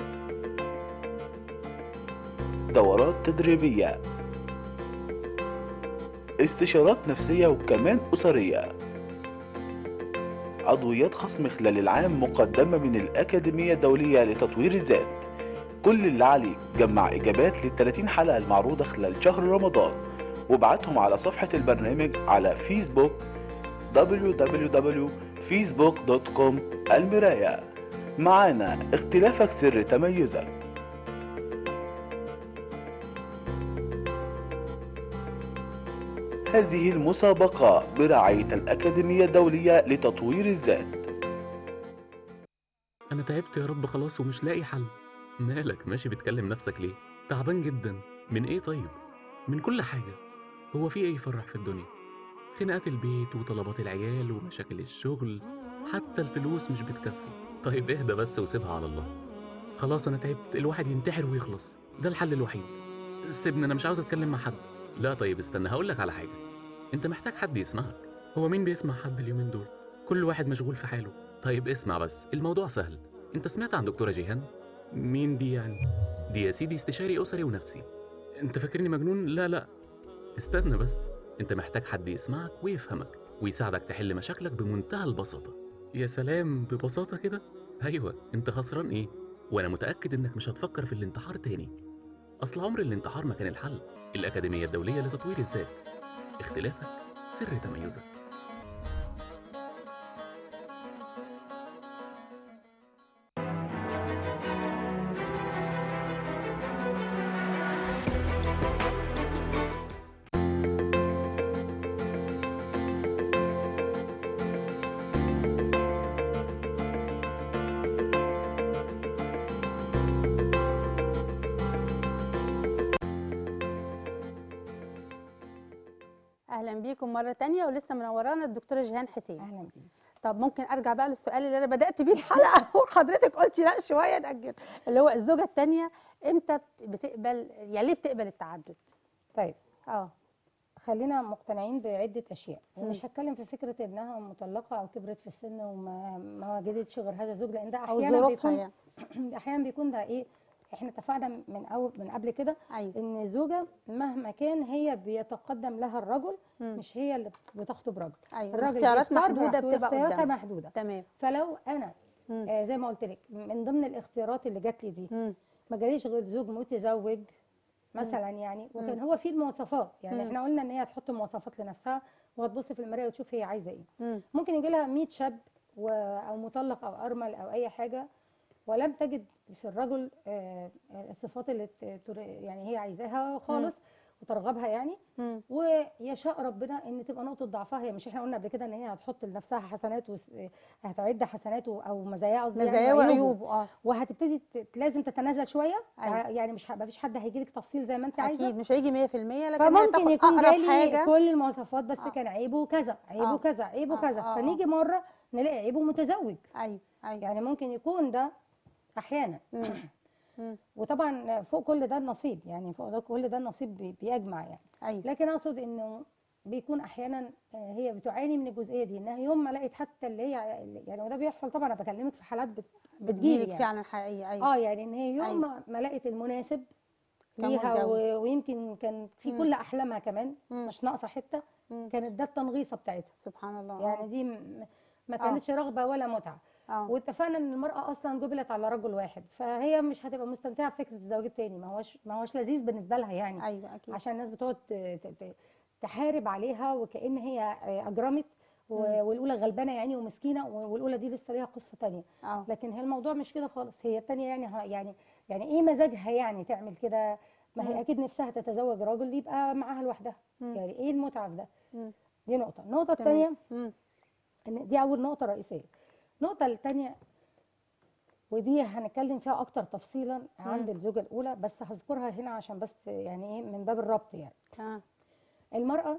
[SPEAKER 4] دورات تدريبية، استشارات نفسية وكمان أسرية، عضويات خصم خلال العام مقدمة من الأكاديمية الدولية لتطوير الذات. كل اللي عليك جمع إجابات للثلاثين حلقة المعروضة خلال شهر رمضان وابعتهم على صفحة البرنامج على فيسبوك دبليو دبليو دبليو دوت فيسبوك دوت كوم المراية. معانا اختلافك سر تميزك. هذه المسابقة برعاية الأكاديمية الدولية لتطوير الذات.
[SPEAKER 3] أنا تعبت يا رب خلاص ومش لاقي حل. مالك ماشي بتكلم نفسك ليه؟ تعبان جدا. من إيه طيب؟ من كل حاجة. هو في إيه يفرح في الدنيا؟ خناقات البيت وطلبات العيال ومشاكل الشغل، حتى الفلوس مش بتكفي. طيب اهدى بس وسيبها على الله. خلاص أنا تعبت، الواحد ينتحر ويخلص، ده الحل الوحيد. سيبني أنا مش عاوز أتكلم مع حد. لا طيب استنى هقولك على حاجة. أنت محتاج حد يسمعك. هو مين بيسمع حد اليومين دول؟ كل واحد مشغول في حاله. طيب اسمع بس، الموضوع سهل. انت سمعت عن دكتورة جيهان؟ مين دي يعني؟ دي يا سيدي استشاري أسري ونفسي. انت فاكرني مجنون؟ لا لا، استنى بس. انت محتاج حد يسمعك ويفهمك ويساعدك تحل مشاكلك بمنتهى البساطة. يا سلام، ببساطة كده؟ ايوه، انت خسران ايه؟ وانا متأكد انك مش هتفكر في الانتحار تاني. اصل عمر الانتحار ما كان الحل. الأكاديمية الدولية لتطوير الذات. اختلافك سر تميزك.
[SPEAKER 1] اهلا بيكم مره تانية، ولسه منورانا الدكتوره جيهان حسين.
[SPEAKER 2] اهلا بيك.
[SPEAKER 1] طب ممكن ارجع بقى للسؤال اللي انا بدات بيه الحلقه وحضرتك قلتي لا شويه ناجل، اللي هو الزوجه الثانيه امتى بتقبل، يعني ليه بتقبل التعدد؟
[SPEAKER 2] طيب
[SPEAKER 1] اه
[SPEAKER 2] خلينا مقتنعين بعده اشياء،
[SPEAKER 1] مم.
[SPEAKER 2] ومش هتكلم في فكره انها مطلقه او كبرت في السن وما ما وجدتش غير هذا الزوج، لان ده
[SPEAKER 1] او
[SPEAKER 2] احيانا
[SPEAKER 1] ظروفها
[SPEAKER 2] بيكون
[SPEAKER 1] يعني.
[SPEAKER 2] احيانا بيكون ده ايه. احنا اتفقنا من أول من قبل كده
[SPEAKER 1] ايوه.
[SPEAKER 2] ان الزوجه مهما كان هي بيتقدم لها الرجل،
[SPEAKER 1] مم.
[SPEAKER 2] مش هي اللي بتخطب راجل.
[SPEAKER 1] ايوه،
[SPEAKER 2] الراجل
[SPEAKER 1] الاختيارات
[SPEAKER 2] بيختار
[SPEAKER 1] محدوده
[SPEAKER 2] براحته
[SPEAKER 1] بتبقى
[SPEAKER 2] واختياراتها
[SPEAKER 1] قدام.
[SPEAKER 2] محدوده.
[SPEAKER 1] تمام.
[SPEAKER 2] فلو انا
[SPEAKER 1] مم.
[SPEAKER 2] آه زي ما قلت لك من ضمن الاختيارات اللي جات لي دي
[SPEAKER 1] مم.
[SPEAKER 2] ما جاليش غير زوج متزوج مثلا يعني، وكان
[SPEAKER 1] مم.
[SPEAKER 2] هو فيه المواصفات. يعني
[SPEAKER 1] مم.
[SPEAKER 2] احنا قلنا ان هي تحط مواصفات لنفسها وتبص في المرايه وتشوف هي عايزه ايه.
[SPEAKER 1] مم.
[SPEAKER 2] ممكن يجي لها مية شاب و... او مطلق او ارمل او اي حاجه، ولم تجد في الرجل آه، آه، الصفات اللي ت- تر- يعني هي عايزاها خالص وترغبها يعني.
[SPEAKER 1] مم.
[SPEAKER 2] ويشاء ربنا ان تبقى نقطه ضعفها هي. مش احنا قلنا قبل كده ان هي هتحط لنفسها حسنات وهتعد حسناته او مزاياه، قصدي يعني
[SPEAKER 1] مزايا
[SPEAKER 2] وعيوبه،
[SPEAKER 1] وعيوب. اه
[SPEAKER 2] وهتبتدي ت- لازم تتنازل شويه.
[SPEAKER 1] أيوة.
[SPEAKER 2] يعني مش ه- مفيش حد هيجي لك تفصيل زي ما انت عايزه.
[SPEAKER 1] اكيد مش هيجي مية في المية، لكن هي
[SPEAKER 2] فممكن
[SPEAKER 1] تاخد
[SPEAKER 2] يكون
[SPEAKER 1] اقرب
[SPEAKER 2] جالي
[SPEAKER 1] حاجه.
[SPEAKER 2] كل المواصفات بس
[SPEAKER 1] اه
[SPEAKER 2] كان عيبه كذا عيبه
[SPEAKER 1] اه
[SPEAKER 2] كذا عيبه
[SPEAKER 1] اه
[SPEAKER 2] كذا،
[SPEAKER 1] اه اه
[SPEAKER 2] فنيجي مره نلاقي عيبه متزوج.
[SPEAKER 1] ايوه ايوه.
[SPEAKER 2] يعني ممكن يكون ده احيانا.
[SPEAKER 1] مم. مم.
[SPEAKER 2] وطبعا فوق كل ده النصيب، يعني فوق ده كل ده النصيب بي- بيجمع يعني.
[SPEAKER 1] ايوه.
[SPEAKER 2] لكن اقصد انه بيكون احيانا آه، هي بتعاني من الجزئيه دي، انها يوم ما لقيت حتى اللي هي يعني، وده بيحصل طبعا، انا بكلمك في حالات بت- بتجيلي
[SPEAKER 1] بتجيلك
[SPEAKER 2] يعني.
[SPEAKER 1] فعلا حقيقيه. ايوه
[SPEAKER 2] اه يعني ان هي يوم
[SPEAKER 1] ايوه.
[SPEAKER 2] ما ما لقيت المناسب
[SPEAKER 1] كان
[SPEAKER 2] ليها
[SPEAKER 1] متجوز.
[SPEAKER 2] و- ويمكن كان في
[SPEAKER 1] مم.
[SPEAKER 2] كل احلامها كمان،
[SPEAKER 1] مم.
[SPEAKER 2] مش ناقصه حته،
[SPEAKER 1] مم.
[SPEAKER 2] كانت ده التنغيصه بتاعتها.
[SPEAKER 1] سبحان الله.
[SPEAKER 2] يعني
[SPEAKER 1] اه
[SPEAKER 2] دي م- ما
[SPEAKER 1] اه
[SPEAKER 2] كانتش رغبه ولا متعه.
[SPEAKER 1] اه
[SPEAKER 2] واتفقنا ان المراه اصلا جبلت على رجل واحد، فهي مش هتبقى مستمتعه بفكره الزواج التاني. ما هوش ما هوش لذيذ بالنسبه لها يعني.
[SPEAKER 1] ايوه اكيد.
[SPEAKER 2] عشان الناس بتقعد ت- ت- ت- تحارب عليها وكأن هي اجرمت،
[SPEAKER 1] مم.
[SPEAKER 2] و- والاولى غلبانه يعني ومسكينه، والاولى دي لسه ليها قصه تانيه.
[SPEAKER 1] اه
[SPEAKER 2] لكن هي الموضوع مش كده خالص. هي التانيه يعني ه- يعني يعني ايه مزاجها يعني تعمل كده؟ ما هي
[SPEAKER 1] مم.
[SPEAKER 2] اكيد نفسها تتزوج راجل يبقى معاها لوحدها.
[SPEAKER 1] مم.
[SPEAKER 2] يعني ايه المتعه في ده؟
[SPEAKER 1] مم.
[SPEAKER 2] دي نقطه. النقطه
[SPEAKER 1] تمام.
[SPEAKER 2] الثانيه
[SPEAKER 1] مم.
[SPEAKER 2] ان دي اول نقطه رئيسيه. النقطه الثانيه ودي هنتكلم فيها اكتر تفصيلا عند
[SPEAKER 1] مم.
[SPEAKER 2] الزوجه الاولى، بس هذكرها هنا عشان بس يعني ايه من باب الربط يعني.
[SPEAKER 1] اه
[SPEAKER 2] المراه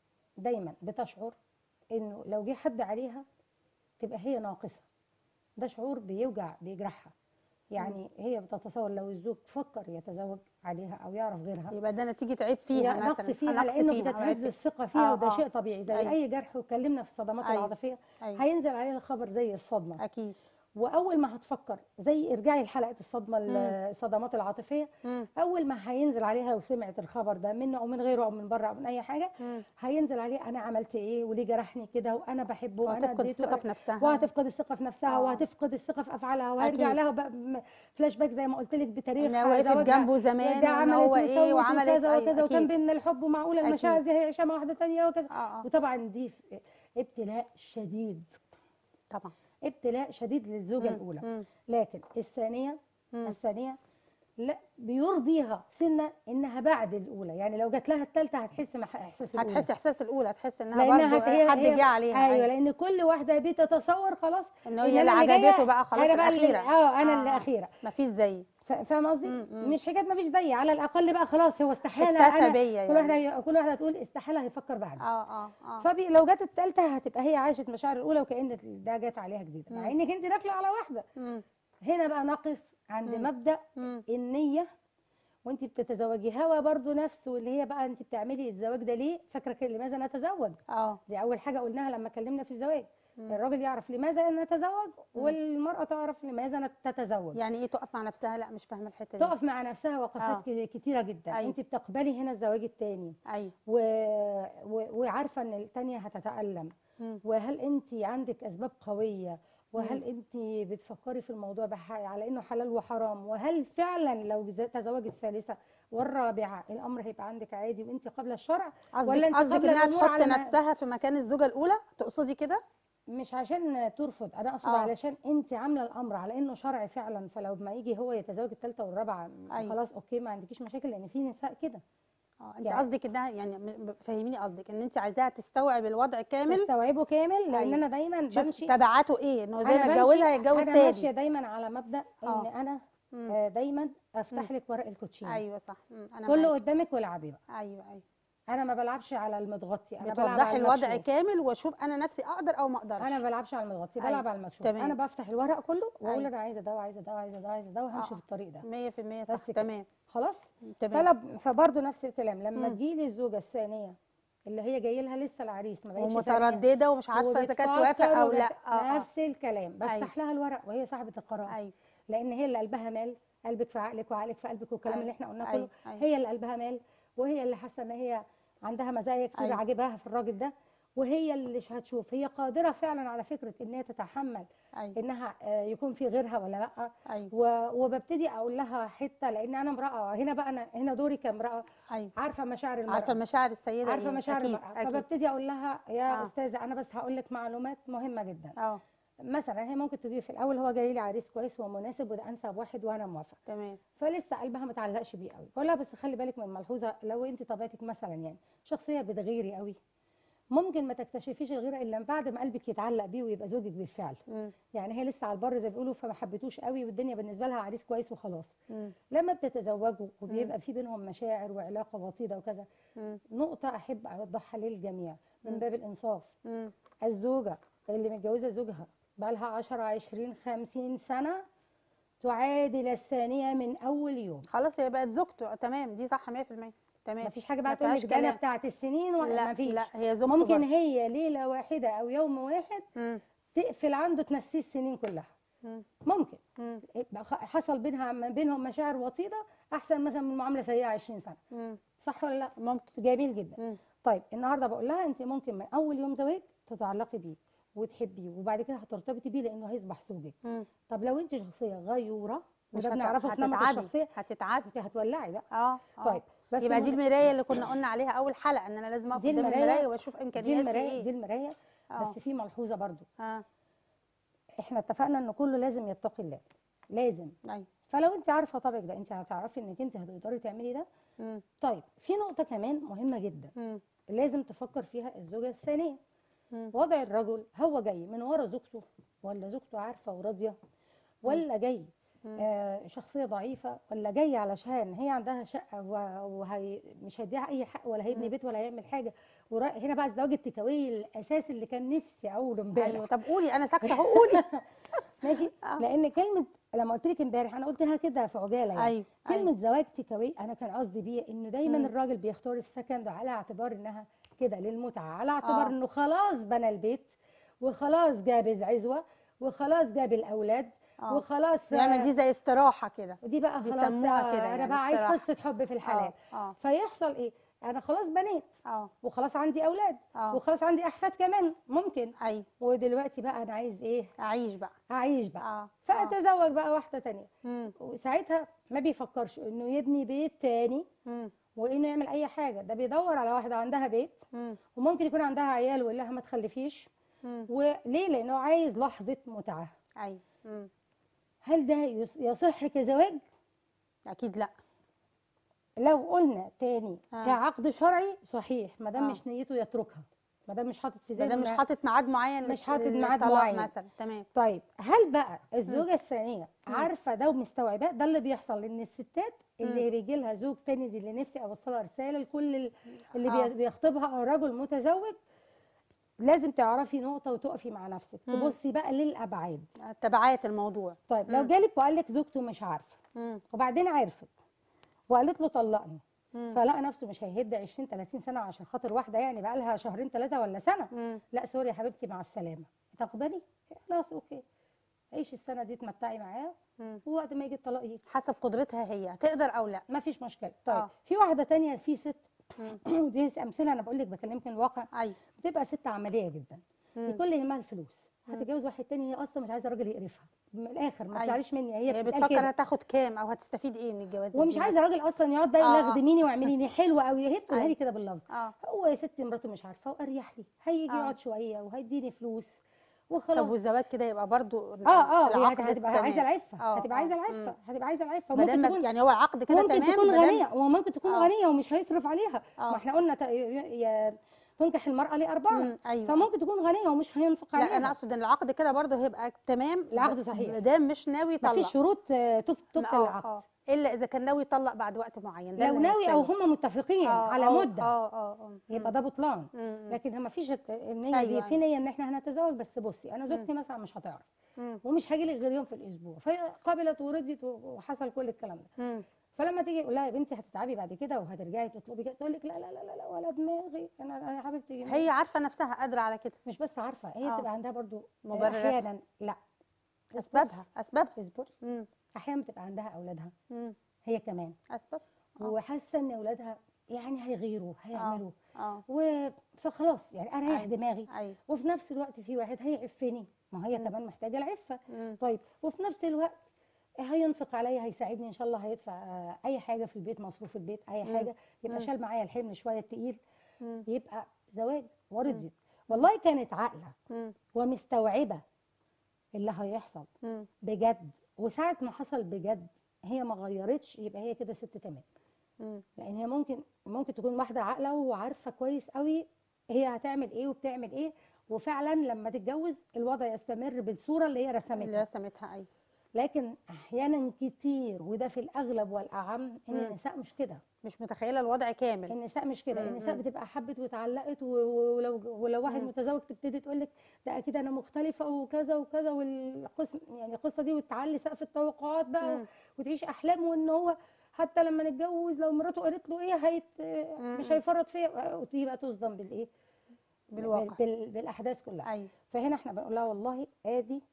[SPEAKER 2] دايما بتشعر انه لو جه حد عليها تبقى هي ناقصه. ده شعور بيوجع بيجرحها. يعني هي بتتصور لو الزوج فكر يتزوج عليها او يعرف غيرها
[SPEAKER 1] يبقى ده نتيجه عيب
[SPEAKER 2] هي
[SPEAKER 1] فيها
[SPEAKER 2] نقص
[SPEAKER 1] مثلا.
[SPEAKER 2] فيها،
[SPEAKER 1] نقص
[SPEAKER 2] لانه
[SPEAKER 1] فيها او عيب
[SPEAKER 2] بتتهز
[SPEAKER 1] فيها.
[SPEAKER 2] الثقه فيها،
[SPEAKER 1] اه
[SPEAKER 2] وده
[SPEAKER 1] اه
[SPEAKER 2] شيء طبيعي زي
[SPEAKER 1] ايوه
[SPEAKER 2] اي جرح. واتكلمنا في الصدمات
[SPEAKER 1] ايوه
[SPEAKER 2] العاطفيه،
[SPEAKER 1] ايوه
[SPEAKER 2] هينزل عليها الخبر زي الصدمه.
[SPEAKER 1] اكيد.
[SPEAKER 2] واول ما هتفكر زي ارجعي لحلقه الصدمه
[SPEAKER 1] مم.
[SPEAKER 2] الصدمات العاطفيه،
[SPEAKER 1] مم.
[SPEAKER 2] اول ما هينزل عليها لو سمعت الخبر ده منه او من غيره او من بره او من اي حاجه،
[SPEAKER 1] مم.
[SPEAKER 2] هينزل عليه انا عملت ايه وليه جرحني كده وانا بحبه وانا
[SPEAKER 1] وهتفقد
[SPEAKER 2] اديته
[SPEAKER 1] الثقه في نفسها.
[SPEAKER 2] وهتفقد الثقه في نفسها
[SPEAKER 1] اه
[SPEAKER 2] وهتفقد الثقه في افعالها، وهيرجع
[SPEAKER 1] اكيد.
[SPEAKER 2] لها بقى م- فلاش باك زي ما قلت لك بتاريخ
[SPEAKER 1] انها وقفت
[SPEAKER 2] زواجها.
[SPEAKER 1] جنبه زمان
[SPEAKER 2] ده
[SPEAKER 1] وان
[SPEAKER 2] عملت
[SPEAKER 1] هو ايه
[SPEAKER 2] وسوت
[SPEAKER 1] وعملت.
[SPEAKER 2] وكذا
[SPEAKER 1] ايوه
[SPEAKER 2] وكذا، وكان
[SPEAKER 1] اكيد
[SPEAKER 2] بيننا الحب ومعقوله المشاعر
[SPEAKER 1] اكيد.
[SPEAKER 2] دي هيعيشها مع واحده ثانيه وكذا.
[SPEAKER 1] اه اه
[SPEAKER 2] وطبعا دي ف- ابتلاء شديد،
[SPEAKER 1] طبعا.
[SPEAKER 2] ابتلاء شديد للزوجه
[SPEAKER 1] مم.
[SPEAKER 2] الاولى.
[SPEAKER 1] مم.
[SPEAKER 2] لكن الثانيه
[SPEAKER 1] مم.
[SPEAKER 2] الثانيه لا بيرضيها سنه انها بعد الاولى. يعني لو جات لها الثالثه هتحس مع احساس الاولى،
[SPEAKER 1] هتحس احساس اولى، هتحس انها
[SPEAKER 2] لانها
[SPEAKER 1] برضو
[SPEAKER 2] هي
[SPEAKER 1] حد
[SPEAKER 2] هي
[SPEAKER 1] جه عليها.
[SPEAKER 2] ايوه،
[SPEAKER 1] ايوه
[SPEAKER 2] لان كل واحده بتتصور خلاص
[SPEAKER 1] ان
[SPEAKER 2] ان
[SPEAKER 1] هي اللي
[SPEAKER 2] انا اللي
[SPEAKER 1] عجبته
[SPEAKER 2] جايه،
[SPEAKER 1] بقى خلاص
[SPEAKER 2] انا بقى اللي
[SPEAKER 1] الاخيره.
[SPEAKER 2] اه انا اللي
[SPEAKER 1] اه
[SPEAKER 2] اخيره.
[SPEAKER 1] مفيش زيي.
[SPEAKER 2] ف- فاهم قصدي؟
[SPEAKER 1] مم. مم.
[SPEAKER 2] مش حكايه ما فيش زيي، على الاقل بقى خلاص هو استحاله
[SPEAKER 1] اكتفى
[SPEAKER 2] انا
[SPEAKER 1] بيا
[SPEAKER 2] كل واحده
[SPEAKER 1] يعني.
[SPEAKER 2] هي- كل واحده هتقول استحاله هيفكر بعدي.
[SPEAKER 1] اه اه اه
[SPEAKER 2] فبي لو جت الثالثه هتبقى هي عاشت مشاعر الاولى وكأن ده جت عليها جديده، مع
[SPEAKER 1] مم.
[SPEAKER 2] انك انت داخله على واحده.
[SPEAKER 1] مم.
[SPEAKER 2] هنا بقى نقف عند
[SPEAKER 1] مم.
[SPEAKER 2] مبدأ
[SPEAKER 1] مم.
[SPEAKER 2] النية. وانت بتتزوجي هوا برضو نفس، واللي هي بقى انت بتعملي الزواج ده ليه؟ فاكره كده لماذا نتزوج؟
[SPEAKER 1] اه
[SPEAKER 2] دي اول حاجه قلناها لما اتكلمنا في الزواج.
[SPEAKER 1] مم.
[SPEAKER 2] الراجل يعرف لماذا نتزوج،
[SPEAKER 1] مم.
[SPEAKER 2] والمراه تعرف لماذا نت- تتزوج.
[SPEAKER 1] يعني ايه تقف مع نفسها؟ لا مش فاهمه الحته دي.
[SPEAKER 2] تقف مع نفسها وقفات
[SPEAKER 1] آه.
[SPEAKER 2] ك- كتيره جدا.
[SPEAKER 1] أيوة.
[SPEAKER 2] انت بتقبلي هنا الزواج الثاني
[SPEAKER 1] ايوه.
[SPEAKER 2] و... و... وعارفه ان الثانيه هتتألم،
[SPEAKER 1] مم.
[SPEAKER 2] وهل انت عندك اسباب قويه، وهل
[SPEAKER 1] مم.
[SPEAKER 2] انت بتفكري في الموضوع بح... على انه حلال وحرام، وهل فعلا لو ز- تزوجت الثالثه والرابعه الامر هيبقى عندك عادي وانت قبل الشرع، ولا
[SPEAKER 1] قصدك
[SPEAKER 2] انت
[SPEAKER 1] قصدك
[SPEAKER 2] قبل
[SPEAKER 1] انها
[SPEAKER 2] الامور
[SPEAKER 1] تحط
[SPEAKER 2] على ما...
[SPEAKER 1] نفسها في مكان الزوجه الاولى، تقصدي كده؟
[SPEAKER 2] مش عشان ترفض، انا اقصد
[SPEAKER 1] آه.
[SPEAKER 2] علشان انت عامله الامر على انه شرعي فعلا. فلو ما يجي هو يتزوج الثالثه والرابعه
[SPEAKER 1] أيوة.
[SPEAKER 2] خلاص اوكي ما عندكيش مشاكل، لان في نساء كده.
[SPEAKER 1] اه انت
[SPEAKER 2] يعني-
[SPEAKER 1] قصدك انها يعني م- فهميني قصدك ان انت عايزاها تستوعب الوضع كامل.
[SPEAKER 2] تستوعبه كامل، لان
[SPEAKER 1] أيوة.
[SPEAKER 2] انا دايما
[SPEAKER 1] شوف
[SPEAKER 2] بمشي
[SPEAKER 1] تبعاته ايه، انه زي
[SPEAKER 2] أنا
[SPEAKER 1] ما
[SPEAKER 2] بمشي-
[SPEAKER 1] اتجوزها هيتجوز
[SPEAKER 2] انا
[SPEAKER 1] تاني.
[SPEAKER 2] ماشيه دايما على مبدا ان
[SPEAKER 1] آه.
[SPEAKER 2] انا
[SPEAKER 1] مم.
[SPEAKER 2] آه، دايما افتح
[SPEAKER 1] مم.
[SPEAKER 2] لك ورق الكوتشين.
[SPEAKER 1] ايوه صح. مم. انا
[SPEAKER 2] كله
[SPEAKER 1] معاكي.
[SPEAKER 2] قدامك والعبي بقى.
[SPEAKER 1] ايوه ايوه.
[SPEAKER 2] انا ما بلعبش على المتغطي، انا بلعب
[SPEAKER 1] بتوضحي
[SPEAKER 2] على
[SPEAKER 1] الوضع
[SPEAKER 2] المكشوف.
[SPEAKER 1] كامل واشوف انا نفسي اقدر او ما اقدرش.
[SPEAKER 2] انا ما بلعبش على المتغطي،
[SPEAKER 1] أيوة.
[SPEAKER 2] بلعب على المكشوف.
[SPEAKER 1] تمام.
[SPEAKER 2] انا بفتح الورق كله واقول
[SPEAKER 1] أيوة.
[SPEAKER 2] انا عايزه ده وعايزه ده وعايزه ده وعايزه ده وهمشي
[SPEAKER 1] آه.
[SPEAKER 2] في الطريق ده
[SPEAKER 1] مية في المية صح.
[SPEAKER 2] بس كده.
[SPEAKER 1] تمام
[SPEAKER 2] خلاص.
[SPEAKER 1] تمام.
[SPEAKER 2] فلا فبرضه نفس الكلام لما
[SPEAKER 1] مم.
[SPEAKER 2] تجيلي الزوجه الثانيه اللي هي جاي لها لسه العريس ما بقتش ثانية،
[SPEAKER 1] ومتردده ومش عارفه اذا كانت توافق
[SPEAKER 2] وبتفكر
[SPEAKER 1] او
[SPEAKER 2] وبت-
[SPEAKER 1] لا. اه اه
[SPEAKER 2] نفس الكلام. بفتح
[SPEAKER 1] أيوة.
[SPEAKER 2] لها الورق وهي صاحبه القرار.
[SPEAKER 1] ايوه
[SPEAKER 2] لان هي اللي قلبها مال، قلبك في عقلك وعقلك في قلبك والكلام
[SPEAKER 1] أيوة.
[SPEAKER 2] اللي احنا قلناه
[SPEAKER 1] أيوة.
[SPEAKER 2] كله.
[SPEAKER 1] أيوة.
[SPEAKER 2] هي اللي قلبها مال، وهي اللي حاسه ان هي عندها مزايا كتير
[SPEAKER 1] أيوة.
[SPEAKER 2] عاجباها في الراجل ده، وهي اللي ش- هتشوف هي قادره فعلا على فكره ان هي تتحمل
[SPEAKER 1] ايوه
[SPEAKER 2] انها آه، يكون في غيرها ولا لا.
[SPEAKER 1] ايوه
[SPEAKER 2] و- وببتدي اقول لها حته، لان انا امراه هنا بقى، انا هنا دوري كامراه
[SPEAKER 1] ايوه
[SPEAKER 2] عارفه مشاعر المراه،
[SPEAKER 1] عارفه المشاعر السيده
[SPEAKER 2] عارفه
[SPEAKER 1] ايه،
[SPEAKER 2] مشاعر
[SPEAKER 1] اكيد
[SPEAKER 2] المراه،
[SPEAKER 1] اكيد.
[SPEAKER 2] فببتدي اقول لها يا
[SPEAKER 1] آه.
[SPEAKER 2] استاذه انا بس هقول لك معلومات مهمه جدا.
[SPEAKER 1] اه
[SPEAKER 2] مثلا هي ممكن تجي في الاول هو جاي لي عريس كويس ومناسب وده انسب واحد وانا موافقه،
[SPEAKER 1] تمام.
[SPEAKER 2] فلسه قلبها ما تعلقش بيه قوي، بقول لها بس خلي بالك من ملحوظه، لو انت طبيعتك مثلا يعني شخصيه بتغيري قوي، ممكن ما تكتشفيش الغيره الا بعد ما قلبك يتعلق بيه ويبقى زوجك بالفعل.
[SPEAKER 1] مم.
[SPEAKER 2] يعني هي لسه على البر زي ما بيقولوا، فما حبيتوش قوي والدنيا بالنسبه لها عريس كويس وخلاص.
[SPEAKER 1] مم.
[SPEAKER 2] لما بتتزوجوا وبيبقى في بينهم مشاعر وعلاقه وطيده وكذا،
[SPEAKER 1] مم.
[SPEAKER 2] نقطه احب اوضحها للجميع من
[SPEAKER 1] مم.
[SPEAKER 2] باب الانصاف.
[SPEAKER 1] مم.
[SPEAKER 2] الزوجه اللي متجوزه زوجها بقالها عشرة عشرين خمسين سنه تعادل الثانيه من اول يوم.
[SPEAKER 1] خلاص هي بقت زوجته، تمام، دي صح مية في المية. تمام،
[SPEAKER 2] مفيش حاجه
[SPEAKER 1] ما
[SPEAKER 2] بقى تقول
[SPEAKER 1] فيهاش
[SPEAKER 2] لك ده انا
[SPEAKER 1] كلام.
[SPEAKER 2] بتاعت السنين ولا
[SPEAKER 1] لا
[SPEAKER 2] مفيش.
[SPEAKER 1] لا هي زوجته
[SPEAKER 2] ممكن
[SPEAKER 1] برضه.
[SPEAKER 2] هي ليله واحده او يوم واحد
[SPEAKER 1] مم.
[SPEAKER 2] تقفل عنده تنسيه السنين كلها.
[SPEAKER 1] مم.
[SPEAKER 2] ممكن
[SPEAKER 1] مم.
[SPEAKER 2] يبقى خ- حصل بينها ما بينهم مشاعر وطيده احسن مثلا من معامله سيئه عشرين سنه.
[SPEAKER 1] مم.
[SPEAKER 2] صح ولا لا؟
[SPEAKER 1] ممكن.
[SPEAKER 2] جميل جدا.
[SPEAKER 1] مم.
[SPEAKER 2] طيب النهارده بقول لها انت ممكن من اول يوم زواج تتعلقي بيه وتحبيه وبعد كده هترتبطي بيه لانه هيصبح زوجك.
[SPEAKER 1] مم.
[SPEAKER 2] طب لو انت شخصيه غيوره
[SPEAKER 1] مش
[SPEAKER 2] وده
[SPEAKER 1] هت-
[SPEAKER 2] بنعرفه في نمط
[SPEAKER 1] هتتعبي
[SPEAKER 2] الشخصيه،
[SPEAKER 1] هتتعبي.
[SPEAKER 2] انت هتولعي بقى.
[SPEAKER 1] اه اه.
[SPEAKER 2] طيب بس
[SPEAKER 1] يبقى دي
[SPEAKER 2] المهم-
[SPEAKER 1] المرايه اللي كنا قلنا عليها اول حلقه، ان انا لازم اقف
[SPEAKER 2] دي
[SPEAKER 1] قدام
[SPEAKER 2] المراية.
[SPEAKER 1] المرايه واشوف
[SPEAKER 2] دي
[SPEAKER 1] امكانياتي
[SPEAKER 2] المرايه
[SPEAKER 1] ايه.
[SPEAKER 2] دي المرايه
[SPEAKER 1] اه
[SPEAKER 2] بس في ملحوظه برضو،
[SPEAKER 1] اه
[SPEAKER 2] احنا اتفقنا ان كله لازم يتقي الله، لازم.
[SPEAKER 1] ايوه.
[SPEAKER 2] فلو انت عارفه طبعك ده انت هتعرفي انك انت هتقدري تعملي ده.
[SPEAKER 1] مم.
[SPEAKER 2] طيب في نقطه كمان مهمه جدا
[SPEAKER 1] مم.
[SPEAKER 2] لازم تفكر فيها الزوجه الثانيه.
[SPEAKER 1] مم.
[SPEAKER 2] وضع الرجل، هو جاي من ورا زوجته ولا زوجته عارفه وراضيه، ولا جاي
[SPEAKER 1] مم.
[SPEAKER 2] آه شخصيه ضعيفه، ولا جاي علشان هي عندها شقه وهي مش هيديها اي حق ولا هيبني
[SPEAKER 1] مم.
[SPEAKER 2] بيت ولا هيعمل حاجه. ورا- هنا بقى الزواج التكاوي الاساسي اللي كان نفسي اقوله امبارح.
[SPEAKER 1] ايوه طب قولي، انا ساكته اهو، قولي.
[SPEAKER 2] ماشي.
[SPEAKER 1] آه.
[SPEAKER 2] لان كلمه لما قلت لك امبارح انا قلتها كده في عجاله يعني.
[SPEAKER 1] ايوه
[SPEAKER 2] كلمه
[SPEAKER 1] ايوه.
[SPEAKER 2] زواج تيكاوي انا كان قصدي بيه انه دايما
[SPEAKER 1] مم.
[SPEAKER 2] الراجل بيختار السكند على اعتبار انها كده للمتعه، على اعتبار
[SPEAKER 1] آه.
[SPEAKER 2] انه خلاص بنى البيت وخلاص جاب العزوه وخلاص جاب الاولاد
[SPEAKER 1] اه
[SPEAKER 2] وخلاص.
[SPEAKER 1] يعمل دي زي استراحه كده.
[SPEAKER 2] ودي بقى خلاص
[SPEAKER 1] بيسموها كده
[SPEAKER 2] آه، انا
[SPEAKER 1] يعني
[SPEAKER 2] بقى عايز
[SPEAKER 1] استراحة.
[SPEAKER 2] قصه حب في الحلال.
[SPEAKER 1] اه اه
[SPEAKER 2] فيحصل ايه؟ انا خلاص بنيت
[SPEAKER 1] اه
[SPEAKER 2] وخلاص عندي اولاد
[SPEAKER 1] اه
[SPEAKER 2] وخلاص عندي احفاد كمان ممكن،
[SPEAKER 1] ايوه.
[SPEAKER 2] ودلوقتي بقى انا عايز ايه؟
[SPEAKER 1] اعيش بقى.
[SPEAKER 2] اعيش بقى.
[SPEAKER 1] اه اه.
[SPEAKER 2] فاتزوج بقى واحده تانية.
[SPEAKER 1] مم.
[SPEAKER 2] وساعتها ما بيفكرش انه يبني بيت تاني
[SPEAKER 1] مم.
[SPEAKER 2] وانه يعمل اي حاجه، ده بيدور على واحده عندها بيت
[SPEAKER 1] مم.
[SPEAKER 2] وممكن يكون عندها عيال ويقول لها ما تخلفيش.
[SPEAKER 1] مم.
[SPEAKER 2] وليه؟ لانه عايز لحظه متعه.
[SPEAKER 1] ايوه. مم.
[SPEAKER 2] هل ده يص- يصح كزواج؟
[SPEAKER 1] اكيد لا.
[SPEAKER 2] لو قلنا تاني
[SPEAKER 1] آه.
[SPEAKER 2] كعقد شرعي صحيح، ما دام
[SPEAKER 1] آه.
[SPEAKER 2] مش نيته يتركها، ما دام مش حاطط في
[SPEAKER 1] ما
[SPEAKER 2] ذهنه
[SPEAKER 1] دام مش
[SPEAKER 2] إنها-
[SPEAKER 1] حاطط ميعاد معين
[SPEAKER 2] مش
[SPEAKER 1] للس-
[SPEAKER 2] حاطط ميعاد
[SPEAKER 1] للطلاق
[SPEAKER 2] معين.
[SPEAKER 1] مثلا. تمام.
[SPEAKER 2] طيب هل بقى الزوجه الثانيه
[SPEAKER 1] مم.
[SPEAKER 2] عارفه ده ومستوعباه؟ ده اللي بيحصل ان الستات اللي
[SPEAKER 1] مم.
[SPEAKER 2] بيجي لها زوج تاني، دي اللي نفسي اوصلها رساله لكل ال- اللي
[SPEAKER 1] آه.
[SPEAKER 2] بي- بيخطبها رجل متزوج، لازم تعرفي نقطه وتقفي مع نفسك
[SPEAKER 1] مم.
[SPEAKER 2] تبصي بقى للابعاد.
[SPEAKER 1] تبعات الموضوع.
[SPEAKER 2] طيب لو
[SPEAKER 1] مم.
[SPEAKER 2] جالك وقال لك زوجته مش عارفه
[SPEAKER 1] مم.
[SPEAKER 2] وبعدين عرفت وقالت له طلقني،
[SPEAKER 1] مم.
[SPEAKER 2] فلقى نفسه مش هيهد عشرين ثلاثين سنه عشان خاطر واحده يعني بقى لها شهرين ثلاثه ولا سنه،
[SPEAKER 1] مم.
[SPEAKER 2] لا سوري يا حبيبتي مع السلامه، تقبلي؟ خلاص اوكي، عيشي السنه دي تمتعي معاه
[SPEAKER 1] مم.
[SPEAKER 2] ووقت ما يجي الطلاق يجي
[SPEAKER 1] حسب قدرتها هي تقدر او لا.
[SPEAKER 2] ما فيش مشكله. طيب
[SPEAKER 1] آه.
[SPEAKER 2] في واحده تانية، في ست
[SPEAKER 1] مم.
[SPEAKER 2] ودي امثله انا بقول لك بكلمك من الواقع،
[SPEAKER 1] ايوه.
[SPEAKER 2] بتبقى ست عمليه جدا
[SPEAKER 1] مم.
[SPEAKER 2] كل يهمها الفلوس،
[SPEAKER 1] مم.
[SPEAKER 2] هتتجوز واحد تاني هي اصلا مش عايزه راجل يقرفها من الاخر، ما
[SPEAKER 1] أيوة.
[SPEAKER 2] تزعليش مني، هي,
[SPEAKER 1] هي
[SPEAKER 2] بتتقال
[SPEAKER 1] بتفكر
[SPEAKER 2] كده.
[SPEAKER 1] هتاخد كام او هتستفيد ايه من الجواز
[SPEAKER 2] ومش
[SPEAKER 1] دي
[SPEAKER 2] عايزه راجل اصلا يقعد بقى
[SPEAKER 1] آه، آه.
[SPEAKER 2] يخدميني واعمليني حلوه قوي، هي بتقولها لي
[SPEAKER 1] أيوة.
[SPEAKER 2] كده باللفظ.
[SPEAKER 1] اه.
[SPEAKER 2] هو يا ستي مراته مش عارفه واريح لي، هيجي
[SPEAKER 1] آه.
[SPEAKER 2] يقعد شويه وهيديني فلوس
[SPEAKER 1] طب
[SPEAKER 2] وخلاص.
[SPEAKER 1] والزواج كده يبقى برضو
[SPEAKER 2] اه اه هي
[SPEAKER 1] العقد
[SPEAKER 2] هت- هتبقى
[SPEAKER 1] تمام.
[SPEAKER 2] عايزه العفه،
[SPEAKER 1] آه،
[SPEAKER 2] هتبقى
[SPEAKER 1] آه.
[SPEAKER 2] عايزه
[SPEAKER 1] مم.
[SPEAKER 2] العفه، هتبقى عايزه العفه.
[SPEAKER 1] ما
[SPEAKER 2] ممكن
[SPEAKER 1] دام
[SPEAKER 2] تكون
[SPEAKER 1] يعني هو العقد كده
[SPEAKER 2] ممكن
[SPEAKER 1] تمام
[SPEAKER 2] تكون
[SPEAKER 1] ما دام-
[SPEAKER 2] غنيه وممكن تكون
[SPEAKER 1] آه.
[SPEAKER 2] غنيه ومش هيصرف عليها.
[SPEAKER 1] آه.
[SPEAKER 2] ما احنا قلنا ت- ي- ي- تنكح المراه لاربعه،
[SPEAKER 1] مم. ايوه.
[SPEAKER 2] فممكن تكون غنيه ومش هينفق
[SPEAKER 1] لا
[SPEAKER 2] عليها.
[SPEAKER 1] انا اقصد ان العقد كده برضو هيبقى تمام.
[SPEAKER 2] العقد صحيح.
[SPEAKER 1] ما دام مش ناوي يطلق.
[SPEAKER 2] مفيش شروط آه، تف- تبطل
[SPEAKER 1] آه،
[SPEAKER 2] العقد.
[SPEAKER 1] آه. الا اذا كان ناوي يطلق بعد وقت معين، ده
[SPEAKER 2] لو
[SPEAKER 1] اللي
[SPEAKER 2] ناوي او
[SPEAKER 1] هنتكلم.
[SPEAKER 2] هم متفقين
[SPEAKER 1] آه،
[SPEAKER 2] على
[SPEAKER 1] آه،
[SPEAKER 2] مده
[SPEAKER 1] اه اه اه
[SPEAKER 2] يبقى ده بطلان.
[SPEAKER 1] مم.
[SPEAKER 2] لكن ما فيش النيه
[SPEAKER 1] أيوة،
[SPEAKER 2] دي، في نيه ان احنا هنتزوج بس بصي انا زوجتي مثلا مش هتعرف
[SPEAKER 1] مم.
[SPEAKER 2] ومش هاجي لك غير يوم في الاسبوع، فهي قبلت ورضيت وحصل كل الكلام ده.
[SPEAKER 1] مم.
[SPEAKER 2] فلما تيجي تقول لها يا بنتي هتتعبي بعد كده وهترجعي تطلبي كده، تقول لك لا لا لا لا, لا ولا دماغي، انا انا يا حبيبتي
[SPEAKER 1] هي عارفه نفسها قادره على كده.
[SPEAKER 2] مش بس عارفه، هي
[SPEAKER 1] آه.
[SPEAKER 2] بتبقى عندها برضو
[SPEAKER 1] مبررات.
[SPEAKER 2] احيانا لا
[SPEAKER 1] اسبابها اسبابها.
[SPEAKER 2] اصبري،
[SPEAKER 1] مم.
[SPEAKER 2] احيانا بتبقى عندها
[SPEAKER 1] مم.
[SPEAKER 2] هي كمان
[SPEAKER 1] اسباب. آه.
[SPEAKER 2] وحاسه ان اولادها يعني هيغيروا هيعملوا
[SPEAKER 1] اه
[SPEAKER 2] و... فخلاص يعني اريح
[SPEAKER 1] أيوة.
[SPEAKER 2] دماغي،
[SPEAKER 1] ايوه.
[SPEAKER 2] وفي نفس الوقت في واحد هيعفني، ما هي
[SPEAKER 1] مم.
[SPEAKER 2] كمان محتاجه العفه.
[SPEAKER 1] مم.
[SPEAKER 2] طيب وفي نفس الوقت هينفق عليا، هيساعدني ان شاء الله، هيدفع آه، اي حاجه في البيت، مصروف البيت، اي
[SPEAKER 1] مم.
[SPEAKER 2] حاجه، يبقى
[SPEAKER 1] مم.
[SPEAKER 2] شال معايا الحمل شويه التقيل،
[SPEAKER 1] مم.
[SPEAKER 2] يبقى زواج
[SPEAKER 1] مم.
[SPEAKER 2] ورضيت. والله كانت عاقله
[SPEAKER 1] مم.
[SPEAKER 2] ومستوعبه اللي هيحصل
[SPEAKER 1] مم.
[SPEAKER 2] بجد، وساعه ما حصل بجد هي ما غيرتش، يبقى هي كده ست تمام.
[SPEAKER 1] مم.
[SPEAKER 2] لان هي ممكن ممكن تكون واحده عاقله وعارفه كويس قوي هي هتعمل ايه وبتعمل ايه، وفعلا لما تتجوز الوضع يستمر بالصوره اللي هي
[SPEAKER 1] اللي
[SPEAKER 2] رسمتها.
[SPEAKER 1] رسمتها. ايوه.
[SPEAKER 2] لكن احيانا كتير، وده في الاغلب والاعم، ان
[SPEAKER 1] مم.
[SPEAKER 2] النساء مش كده.
[SPEAKER 1] مش متخيله الوضع كامل.
[SPEAKER 2] النساء مش كده،
[SPEAKER 1] مم.
[SPEAKER 2] النساء
[SPEAKER 1] مم.
[SPEAKER 2] بتبقى حبت واتعلقت، و- و- ولو ولو واحد
[SPEAKER 1] مم.
[SPEAKER 2] متزوج تبتدي تقول لك ده اكيد انا مختلفه وكذا وكذا، والقصه يعني القصه دي، وتعلي سقف التوقعات بقى،
[SPEAKER 1] مم.
[SPEAKER 2] وتعيش احلام، وان هو حتى لما نتجوز لو مراته قالت له ايه هيت مش
[SPEAKER 1] مم.
[SPEAKER 2] هيفرط فيا، وتيجي بقى تصدم بالايه،
[SPEAKER 1] بالواقع.
[SPEAKER 2] بال- بالاحداث كلها.
[SPEAKER 1] ايوه.
[SPEAKER 2] فهنا احنا بنقول لها والله ادي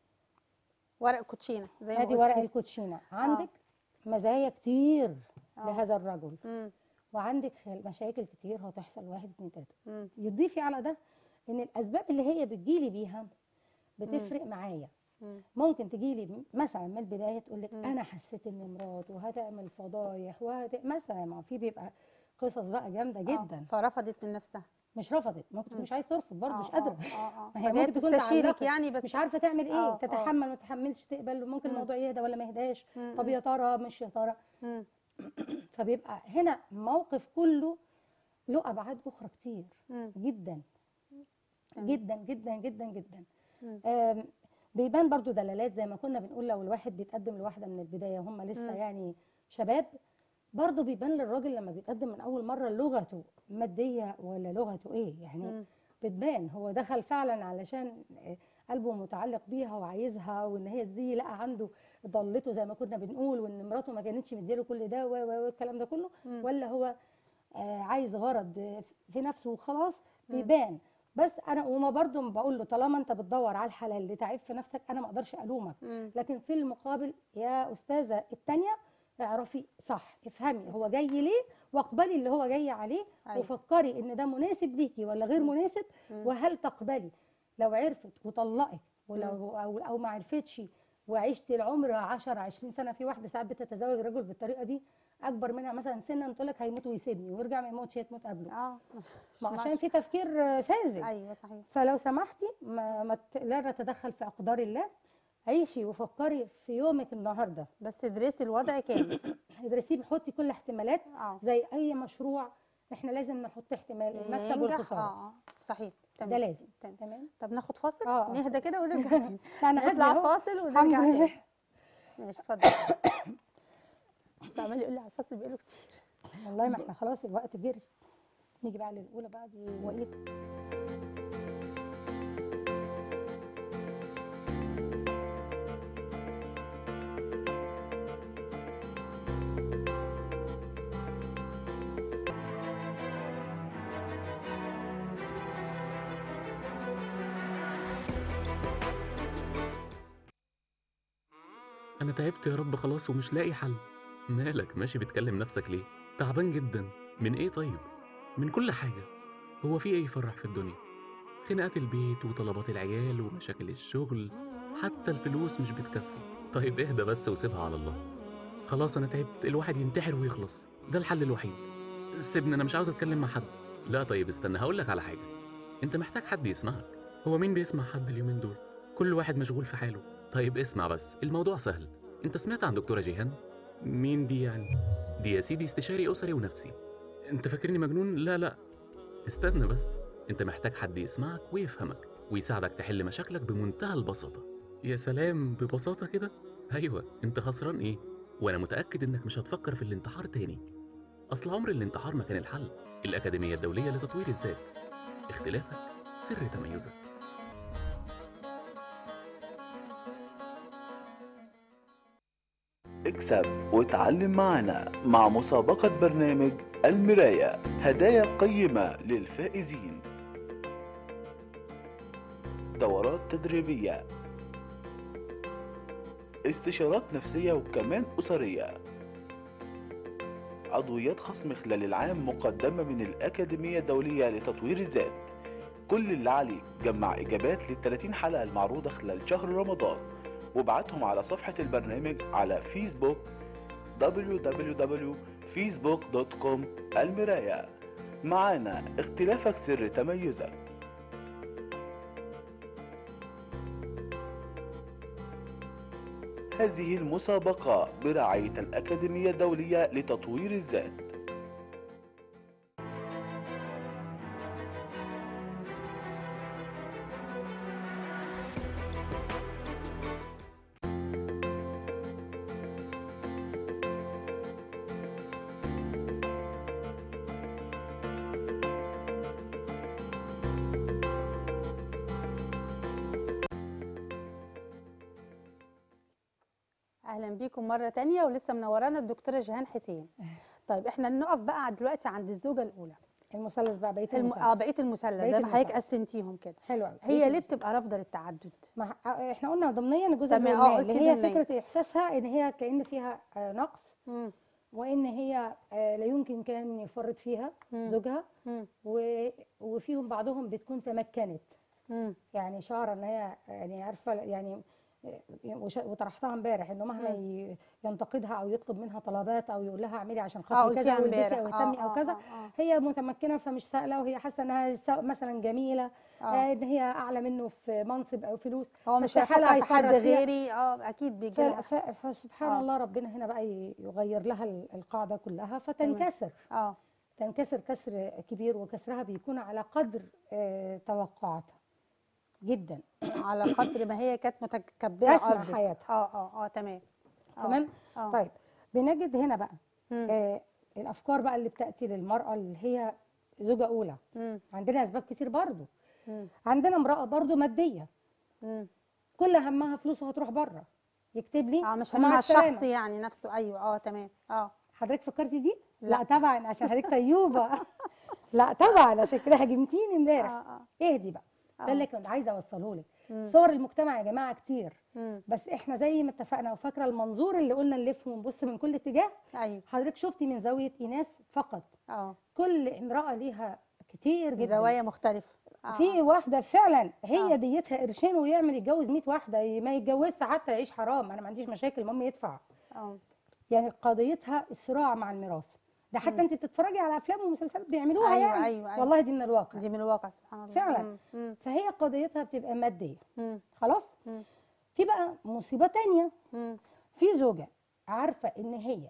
[SPEAKER 1] ورق كوتشينه زي ما
[SPEAKER 2] ادي ورق
[SPEAKER 1] قلتي.
[SPEAKER 2] الكوتشينه، عندك مزايا كتير
[SPEAKER 1] آه.
[SPEAKER 2] لهذا الرجل،
[SPEAKER 1] مم.
[SPEAKER 2] وعندك مشاكل كتير هتحصل، واحد اتنين تلاته.
[SPEAKER 1] مم.
[SPEAKER 2] يضيفي على ده ان الاسباب اللي هي بتجيلي بيها بتفرق معايا.
[SPEAKER 1] مم.
[SPEAKER 2] ممكن تجيلي مثلا من البدايه تقول لك
[SPEAKER 1] مم.
[SPEAKER 2] انا حسيت ان مراته هتعمل فضايح وهت... مثلا، ما في بيبقى قصص بقى جامده
[SPEAKER 1] آه.
[SPEAKER 2] جدا.
[SPEAKER 1] فرفضت من نفسها.
[SPEAKER 2] مش رفضت، ممكن تكون
[SPEAKER 1] مم.
[SPEAKER 2] مش عايز ترفض برضه، مش
[SPEAKER 1] آه،
[SPEAKER 2] قادره.
[SPEAKER 1] اه اه اه
[SPEAKER 2] ما هي
[SPEAKER 1] فجاية
[SPEAKER 2] ممكن تكون
[SPEAKER 1] تستشيرك
[SPEAKER 2] تعلقت،
[SPEAKER 1] يعني، بس
[SPEAKER 2] مش عارفه تعمل ايه،
[SPEAKER 1] آه، آه.
[SPEAKER 2] تتحمل ما تتحملش، تقبل، ممكن
[SPEAKER 1] مم.
[SPEAKER 2] الموضوع يهدى ولا ما يهداش.
[SPEAKER 1] مم.
[SPEAKER 2] طب يا ترى مش يا ترى.
[SPEAKER 1] مم.
[SPEAKER 2] فبيبقى هنا موقف كله له ابعاد اخرى كتير
[SPEAKER 1] مم.
[SPEAKER 2] جدا
[SPEAKER 1] تمام.
[SPEAKER 2] جدا جدا جدا جدا.
[SPEAKER 1] مم.
[SPEAKER 2] آم، بيبان برضو دلالات زي ما كنا بنقول، لو الواحد بيتقدم لواحده من البدايه وهم لسه
[SPEAKER 1] مم.
[SPEAKER 2] يعني شباب، برضو بيبان للراجل لما بيتقدم من اول مره لغته ماديه ولا لغته ايه يعني.
[SPEAKER 1] مم.
[SPEAKER 2] بتبان هو دخل فعلا علشان قلبه متعلق بيها وعايزها، وان هي دي لقى عنده ضلته زي ما كنا بنقول، وان مراته ما كانتش مديله كل ده والكلام ده كله،
[SPEAKER 1] مم.
[SPEAKER 2] ولا هو آه، عايز غرض في نفسه وخلاص.
[SPEAKER 1] مم.
[SPEAKER 2] بيبان. بس انا وما برضو بقول له طالما انت بتدور على الحلال اللي تعب في نفسك انا ما اقدرش الومك،
[SPEAKER 1] مم.
[SPEAKER 2] لكن في المقابل يا استاذه التانيه اعرفي صح، افهمي هو جاي ليه، واقبلي اللي هو جاي عليه،
[SPEAKER 1] أيوة.
[SPEAKER 2] وفكري ان ده مناسب ليكي ولا غير
[SPEAKER 1] مم.
[SPEAKER 2] مناسب،
[SPEAKER 1] مم.
[SPEAKER 2] وهل تقبلي لو عرفت وطلقك، ولو او, أو ما عرفتش وعشتي العمر عشرة عشرين سنه. في واحده ساعات بتتزوج رجل بالطريقه دي اكبر منها مثلا سنا، تقول لك هيموت ويسيبني ويرجع ما يموتش، هي تموت قبله.
[SPEAKER 1] اه
[SPEAKER 2] ما عشان في تفكير آه، ساذج.
[SPEAKER 1] ايوه صحيح.
[SPEAKER 2] فلو سمحتي ما, ما ت- لا نتدخل في اقدار الله، عيشي وفكري في يومك النهارده،
[SPEAKER 1] بس ادرسي الوضع كامل.
[SPEAKER 2] ادرسيه، حطي كل احتمالات
[SPEAKER 1] اه
[SPEAKER 2] زي اي مشروع. احنا لازم نحط احتمال المكسب
[SPEAKER 1] ينجح.
[SPEAKER 2] والخساره،
[SPEAKER 1] اه اه صحيح. تمام.
[SPEAKER 2] ده لازم.
[SPEAKER 1] تمام.
[SPEAKER 2] تمام.
[SPEAKER 1] طب ناخد فاصل،
[SPEAKER 2] آه.
[SPEAKER 1] نهدى كده ونرجع تاني.
[SPEAKER 2] لا انا هاديه
[SPEAKER 1] نطلع
[SPEAKER 2] اهو.
[SPEAKER 1] فاصل
[SPEAKER 2] الحمد
[SPEAKER 1] ونرجع
[SPEAKER 2] لله.
[SPEAKER 1] تاني. ماشي اتفضل. بس عمال يقول لي على الفاصل بيقوله كتير.
[SPEAKER 2] والله ما احنا خلاص الوقت جري. نيجي بقى للاولى بعد
[SPEAKER 1] وايه؟
[SPEAKER 3] أنا تعبت يا رب خلاص ومش لاقي حل. مالك ماشي بتكلم نفسك ليه؟ تعبان جدا. من إيه طيب؟ من كل حاجة. هو في إيه يفرح في الدنيا؟ خناقات البيت وطلبات العيال ومشاكل الشغل، حتى الفلوس مش بتكفي. طيب اهدى بس وسيبها على الله. خلاص أنا تعبت، الواحد ينتحر ويخلص، ده الحل الوحيد. سيبني أنا مش عاوز أتكلم مع حد. لا طيب استنى هقولك على حاجة. أنت محتاج حد يسمعك. هو مين بيسمع حد اليومين دول؟ كل واحد مشغول في حاله. طيب اسمع بس، الموضوع سهل. انت سمعت عن دكتورة جيهان؟ مين دي يعني؟ دي يا سيدي استشاري أسري ونفسي. انت فاكرني مجنون؟ لا لا، استنى بس. انت محتاج حد يسمعك ويفهمك ويساعدك تحل مشاكلك بمنتهى البساطة. يا سلام، ببساطة كده؟ ايوه، انت خسران ايه؟ وانا متأكد انك مش هتفكر في الانتحار تاني. اصل عمر الانتحار ما كان الحل. الأكاديمية الدولية لتطوير الذات. اختلافك سر تميزك.
[SPEAKER 4] اكسب واتعلم معنا مع مسابقة برنامج المراية، هدايا قيمة للفائزين، دورات تدريبية، استشارات نفسية وكمان أسرية، عضويات خصم خلال العام مقدمة من الأكاديمية الدولية لتطوير الذات. كل اللي عليك جمع إجابات للتلاتين حلقة المعروضة خلال شهر رمضان وابعتهم على صفحة البرنامج على فيسبوك دبليو دبليو دبليو دوت فيسبوك دوت كوم المراية. معانا اختلافك سر تميزك. هذه المسابقة برعاية الأكاديمية الدولية لتطوير الذات.
[SPEAKER 1] اهلا بيكم مره تانية، ولسه منورانا الدكتوره جيهان حسين. طيب احنا نقف بقى دلوقتي عند الزوجه الاولى،
[SPEAKER 2] المثلث بقى، بقيه
[SPEAKER 1] الم...
[SPEAKER 2] المثلث.
[SPEAKER 1] اه بقيه المثلث
[SPEAKER 2] بقية
[SPEAKER 1] زي ما حضرتك
[SPEAKER 2] المثلث.
[SPEAKER 1] قسمتيهم كده.
[SPEAKER 2] حلو قوي.
[SPEAKER 1] هي ليه بتبقى رافضه للتعدد؟
[SPEAKER 2] ما ح- احنا قلنا ضمنيا الجزء
[SPEAKER 1] تمام، اه
[SPEAKER 2] الاولاني
[SPEAKER 1] قلتي
[SPEAKER 2] اللي هي
[SPEAKER 1] ضمنيا.
[SPEAKER 2] فكره احساسها ان هي كأن فيها آه، نقص،
[SPEAKER 1] مم.
[SPEAKER 2] وان هي آه، لا يمكن كان يفرط فيها
[SPEAKER 1] مم.
[SPEAKER 2] زوجها،
[SPEAKER 1] مم.
[SPEAKER 2] و- وفيهم بعضهم بتكون تمكنت،
[SPEAKER 1] مم.
[SPEAKER 2] يعني شعر ان هي يعني عارفه يعني آه، وش- وطرحتها امبارح انه مهما
[SPEAKER 1] مم.
[SPEAKER 2] ي- ينتقدها او يطلب منها طلبات او يقول لها اعملي عشان
[SPEAKER 1] اه
[SPEAKER 2] خاطري
[SPEAKER 1] قلتيها
[SPEAKER 2] كذا او البسي
[SPEAKER 1] امبارح.
[SPEAKER 2] او
[SPEAKER 1] اه
[SPEAKER 2] اهتمي او
[SPEAKER 1] اه
[SPEAKER 2] كذا،
[SPEAKER 1] اه
[SPEAKER 2] هي متمكنه فمش سائله، وهي حاسه انها سا- مثلا جميله،
[SPEAKER 1] اه
[SPEAKER 2] آه، ان هي اعلى منه في منصب او فلوس،
[SPEAKER 1] هو مش
[SPEAKER 2] فاستحاله
[SPEAKER 1] هيفكر في حد
[SPEAKER 2] هيفرط فيها.
[SPEAKER 1] غيري. اه اكيد بيجي
[SPEAKER 2] ف-
[SPEAKER 1] لها.
[SPEAKER 2] ف- فسبحان
[SPEAKER 1] آه.
[SPEAKER 2] الله ربنا هنا بقى ي- يغير لها ال- القاعده كلها
[SPEAKER 1] تمام.
[SPEAKER 2] فتنكسر،
[SPEAKER 1] اه
[SPEAKER 2] تنكسر كسر كبير، وكسرها بيكون على قدر آه، توقعاتها جدا،
[SPEAKER 1] على قدر ما هي كانت متكبره
[SPEAKER 2] رسمة
[SPEAKER 1] قصدك.
[SPEAKER 2] حياتها.
[SPEAKER 1] اه اه اه تمام. آه.
[SPEAKER 2] تمام.
[SPEAKER 1] اه
[SPEAKER 2] طيب بنجد هنا بقى
[SPEAKER 1] مم.
[SPEAKER 2] آه الافكار بقى اللي بتاتي للمراه اللي هي زوجه اولى.
[SPEAKER 1] مم.
[SPEAKER 2] عندنا اسباب كتير برضو.
[SPEAKER 1] مم.
[SPEAKER 2] عندنا امراه برضو ماديه،
[SPEAKER 1] مم.
[SPEAKER 2] كل همها فلوسه هتروح بره، يكتب لي
[SPEAKER 1] اه مش
[SPEAKER 2] ومع
[SPEAKER 1] همها
[SPEAKER 2] السلامة.
[SPEAKER 1] الشخصي يعني نفسه. ايوه اه تمام. اه
[SPEAKER 2] حضرتك فكرتي دي؟
[SPEAKER 1] لا.
[SPEAKER 2] لا طبعا، عشان حضرتك طيوبه. لا طبعا، عشان كده هاجمتيني
[SPEAKER 1] اه
[SPEAKER 2] امبارح.
[SPEAKER 1] اه
[SPEAKER 2] اهدي بقى، ده
[SPEAKER 1] اه
[SPEAKER 2] اللي كنت عايزه اوصله لك.
[SPEAKER 1] مم.
[SPEAKER 2] صور المجتمع يا جماعه كتير،
[SPEAKER 1] مم.
[SPEAKER 2] بس احنا زي ما اتفقنا وفاكره المنظور اللي قلنا نلف ونبص من كل اتجاه.
[SPEAKER 1] ايوه
[SPEAKER 2] حضرتك شفتي من زاويه ايناس فقط،
[SPEAKER 1] اه
[SPEAKER 2] كل امراه ليها كتير جدا.
[SPEAKER 1] زوايا مختلفه. اه
[SPEAKER 2] في واحده فعلا هي
[SPEAKER 1] آه.
[SPEAKER 2] ديتها قرشين ويعمل يتجوز مية واحده، ما يتجوزش حتى يعيش حرام، انا ما عنديش مشاكل، المهم يدفع.
[SPEAKER 1] اه
[SPEAKER 2] يعني قضيتها الصراع مع الميراث ده، حتى
[SPEAKER 1] مم.
[SPEAKER 2] انت بتتفرجي على افلام ومسلسلات بيعملوها
[SPEAKER 1] ايوه
[SPEAKER 2] يعني.
[SPEAKER 1] ايوه ايوه
[SPEAKER 2] والله دي من الواقع
[SPEAKER 1] دي من الواقع سبحان الله.
[SPEAKER 2] فعلا.
[SPEAKER 1] مم. مم.
[SPEAKER 2] فهي قضيتها بتبقى ماديه.
[SPEAKER 1] مم.
[SPEAKER 2] خلاص.
[SPEAKER 1] مم.
[SPEAKER 2] في بقى مصيبه تانية،
[SPEAKER 1] مم.
[SPEAKER 2] في زوجه عارفه ان هي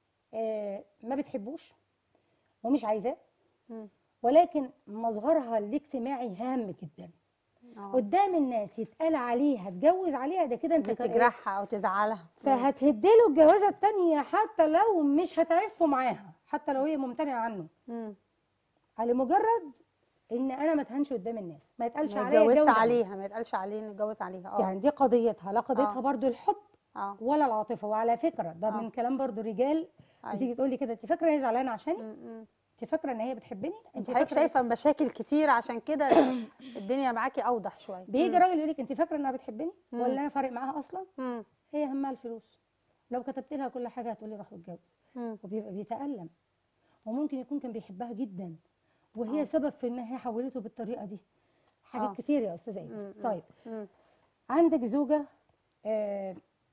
[SPEAKER 2] آه ما بتحبوش ومش عايزاه،
[SPEAKER 1] مم.
[SPEAKER 2] ولكن مظهرها الاجتماعي هام جدا،
[SPEAKER 1] اه
[SPEAKER 2] قدام الناس يتقال عليها اتجوز عليها، ده كده انت ك-
[SPEAKER 1] بتجرحها او تزعلها. مم.
[SPEAKER 2] فهتهدله الجوازه التانية حتى لو مش هتعفوا معاها، حتى لو هي ممتنعه عنه،
[SPEAKER 1] مم.
[SPEAKER 2] على مجرد ان انا ما اتهنش قدام الناس، ما يتقالش
[SPEAKER 1] ما
[SPEAKER 2] عليا
[SPEAKER 1] يتجوزش
[SPEAKER 2] اتجوز عليها.
[SPEAKER 1] عليها، ما يتقالش عليه نتجوز عليها. اه
[SPEAKER 2] يعني دي قضيتها، لا قضيتها
[SPEAKER 1] آه.
[SPEAKER 2] برضو الحب
[SPEAKER 1] اه
[SPEAKER 2] ولا العاطفه. وعلى فكره ده
[SPEAKER 1] آه.
[SPEAKER 2] من كلام برضو رجال، بتيجي
[SPEAKER 1] ايوه.
[SPEAKER 2] تقول لي كده، انت فاكره هي زعلانه عشاني؟
[SPEAKER 1] مم. مم.
[SPEAKER 2] انت فاكره ان هي بتحبني؟
[SPEAKER 1] انت
[SPEAKER 2] انت
[SPEAKER 1] حضرتك
[SPEAKER 2] فاكره
[SPEAKER 1] شايفه مشاكل كتير عشان كده الدنيا معاكي اوضح شويه.
[SPEAKER 2] بيجي
[SPEAKER 1] مم.
[SPEAKER 2] راجل يقول لك انت فاكره انها بتحبني
[SPEAKER 1] مم.
[SPEAKER 2] ولا انا فارق معاها اصلا؟
[SPEAKER 1] مم.
[SPEAKER 2] هي همها الفلوس، لو كتبت لها كل حاجه هتقول لي روح اتجوز،
[SPEAKER 1] مم.
[SPEAKER 2] وبيبقى بيتألم، وممكن يكون كان بيحبها جدا وهي
[SPEAKER 1] آه.
[SPEAKER 2] سبب في ان هي حولته بالطريقه دي. حاجات
[SPEAKER 1] آه.
[SPEAKER 2] كتير يا استاذه
[SPEAKER 1] مم.
[SPEAKER 2] ايناس.
[SPEAKER 1] مم.
[SPEAKER 2] طيب
[SPEAKER 1] مم.
[SPEAKER 2] عندك زوجه آه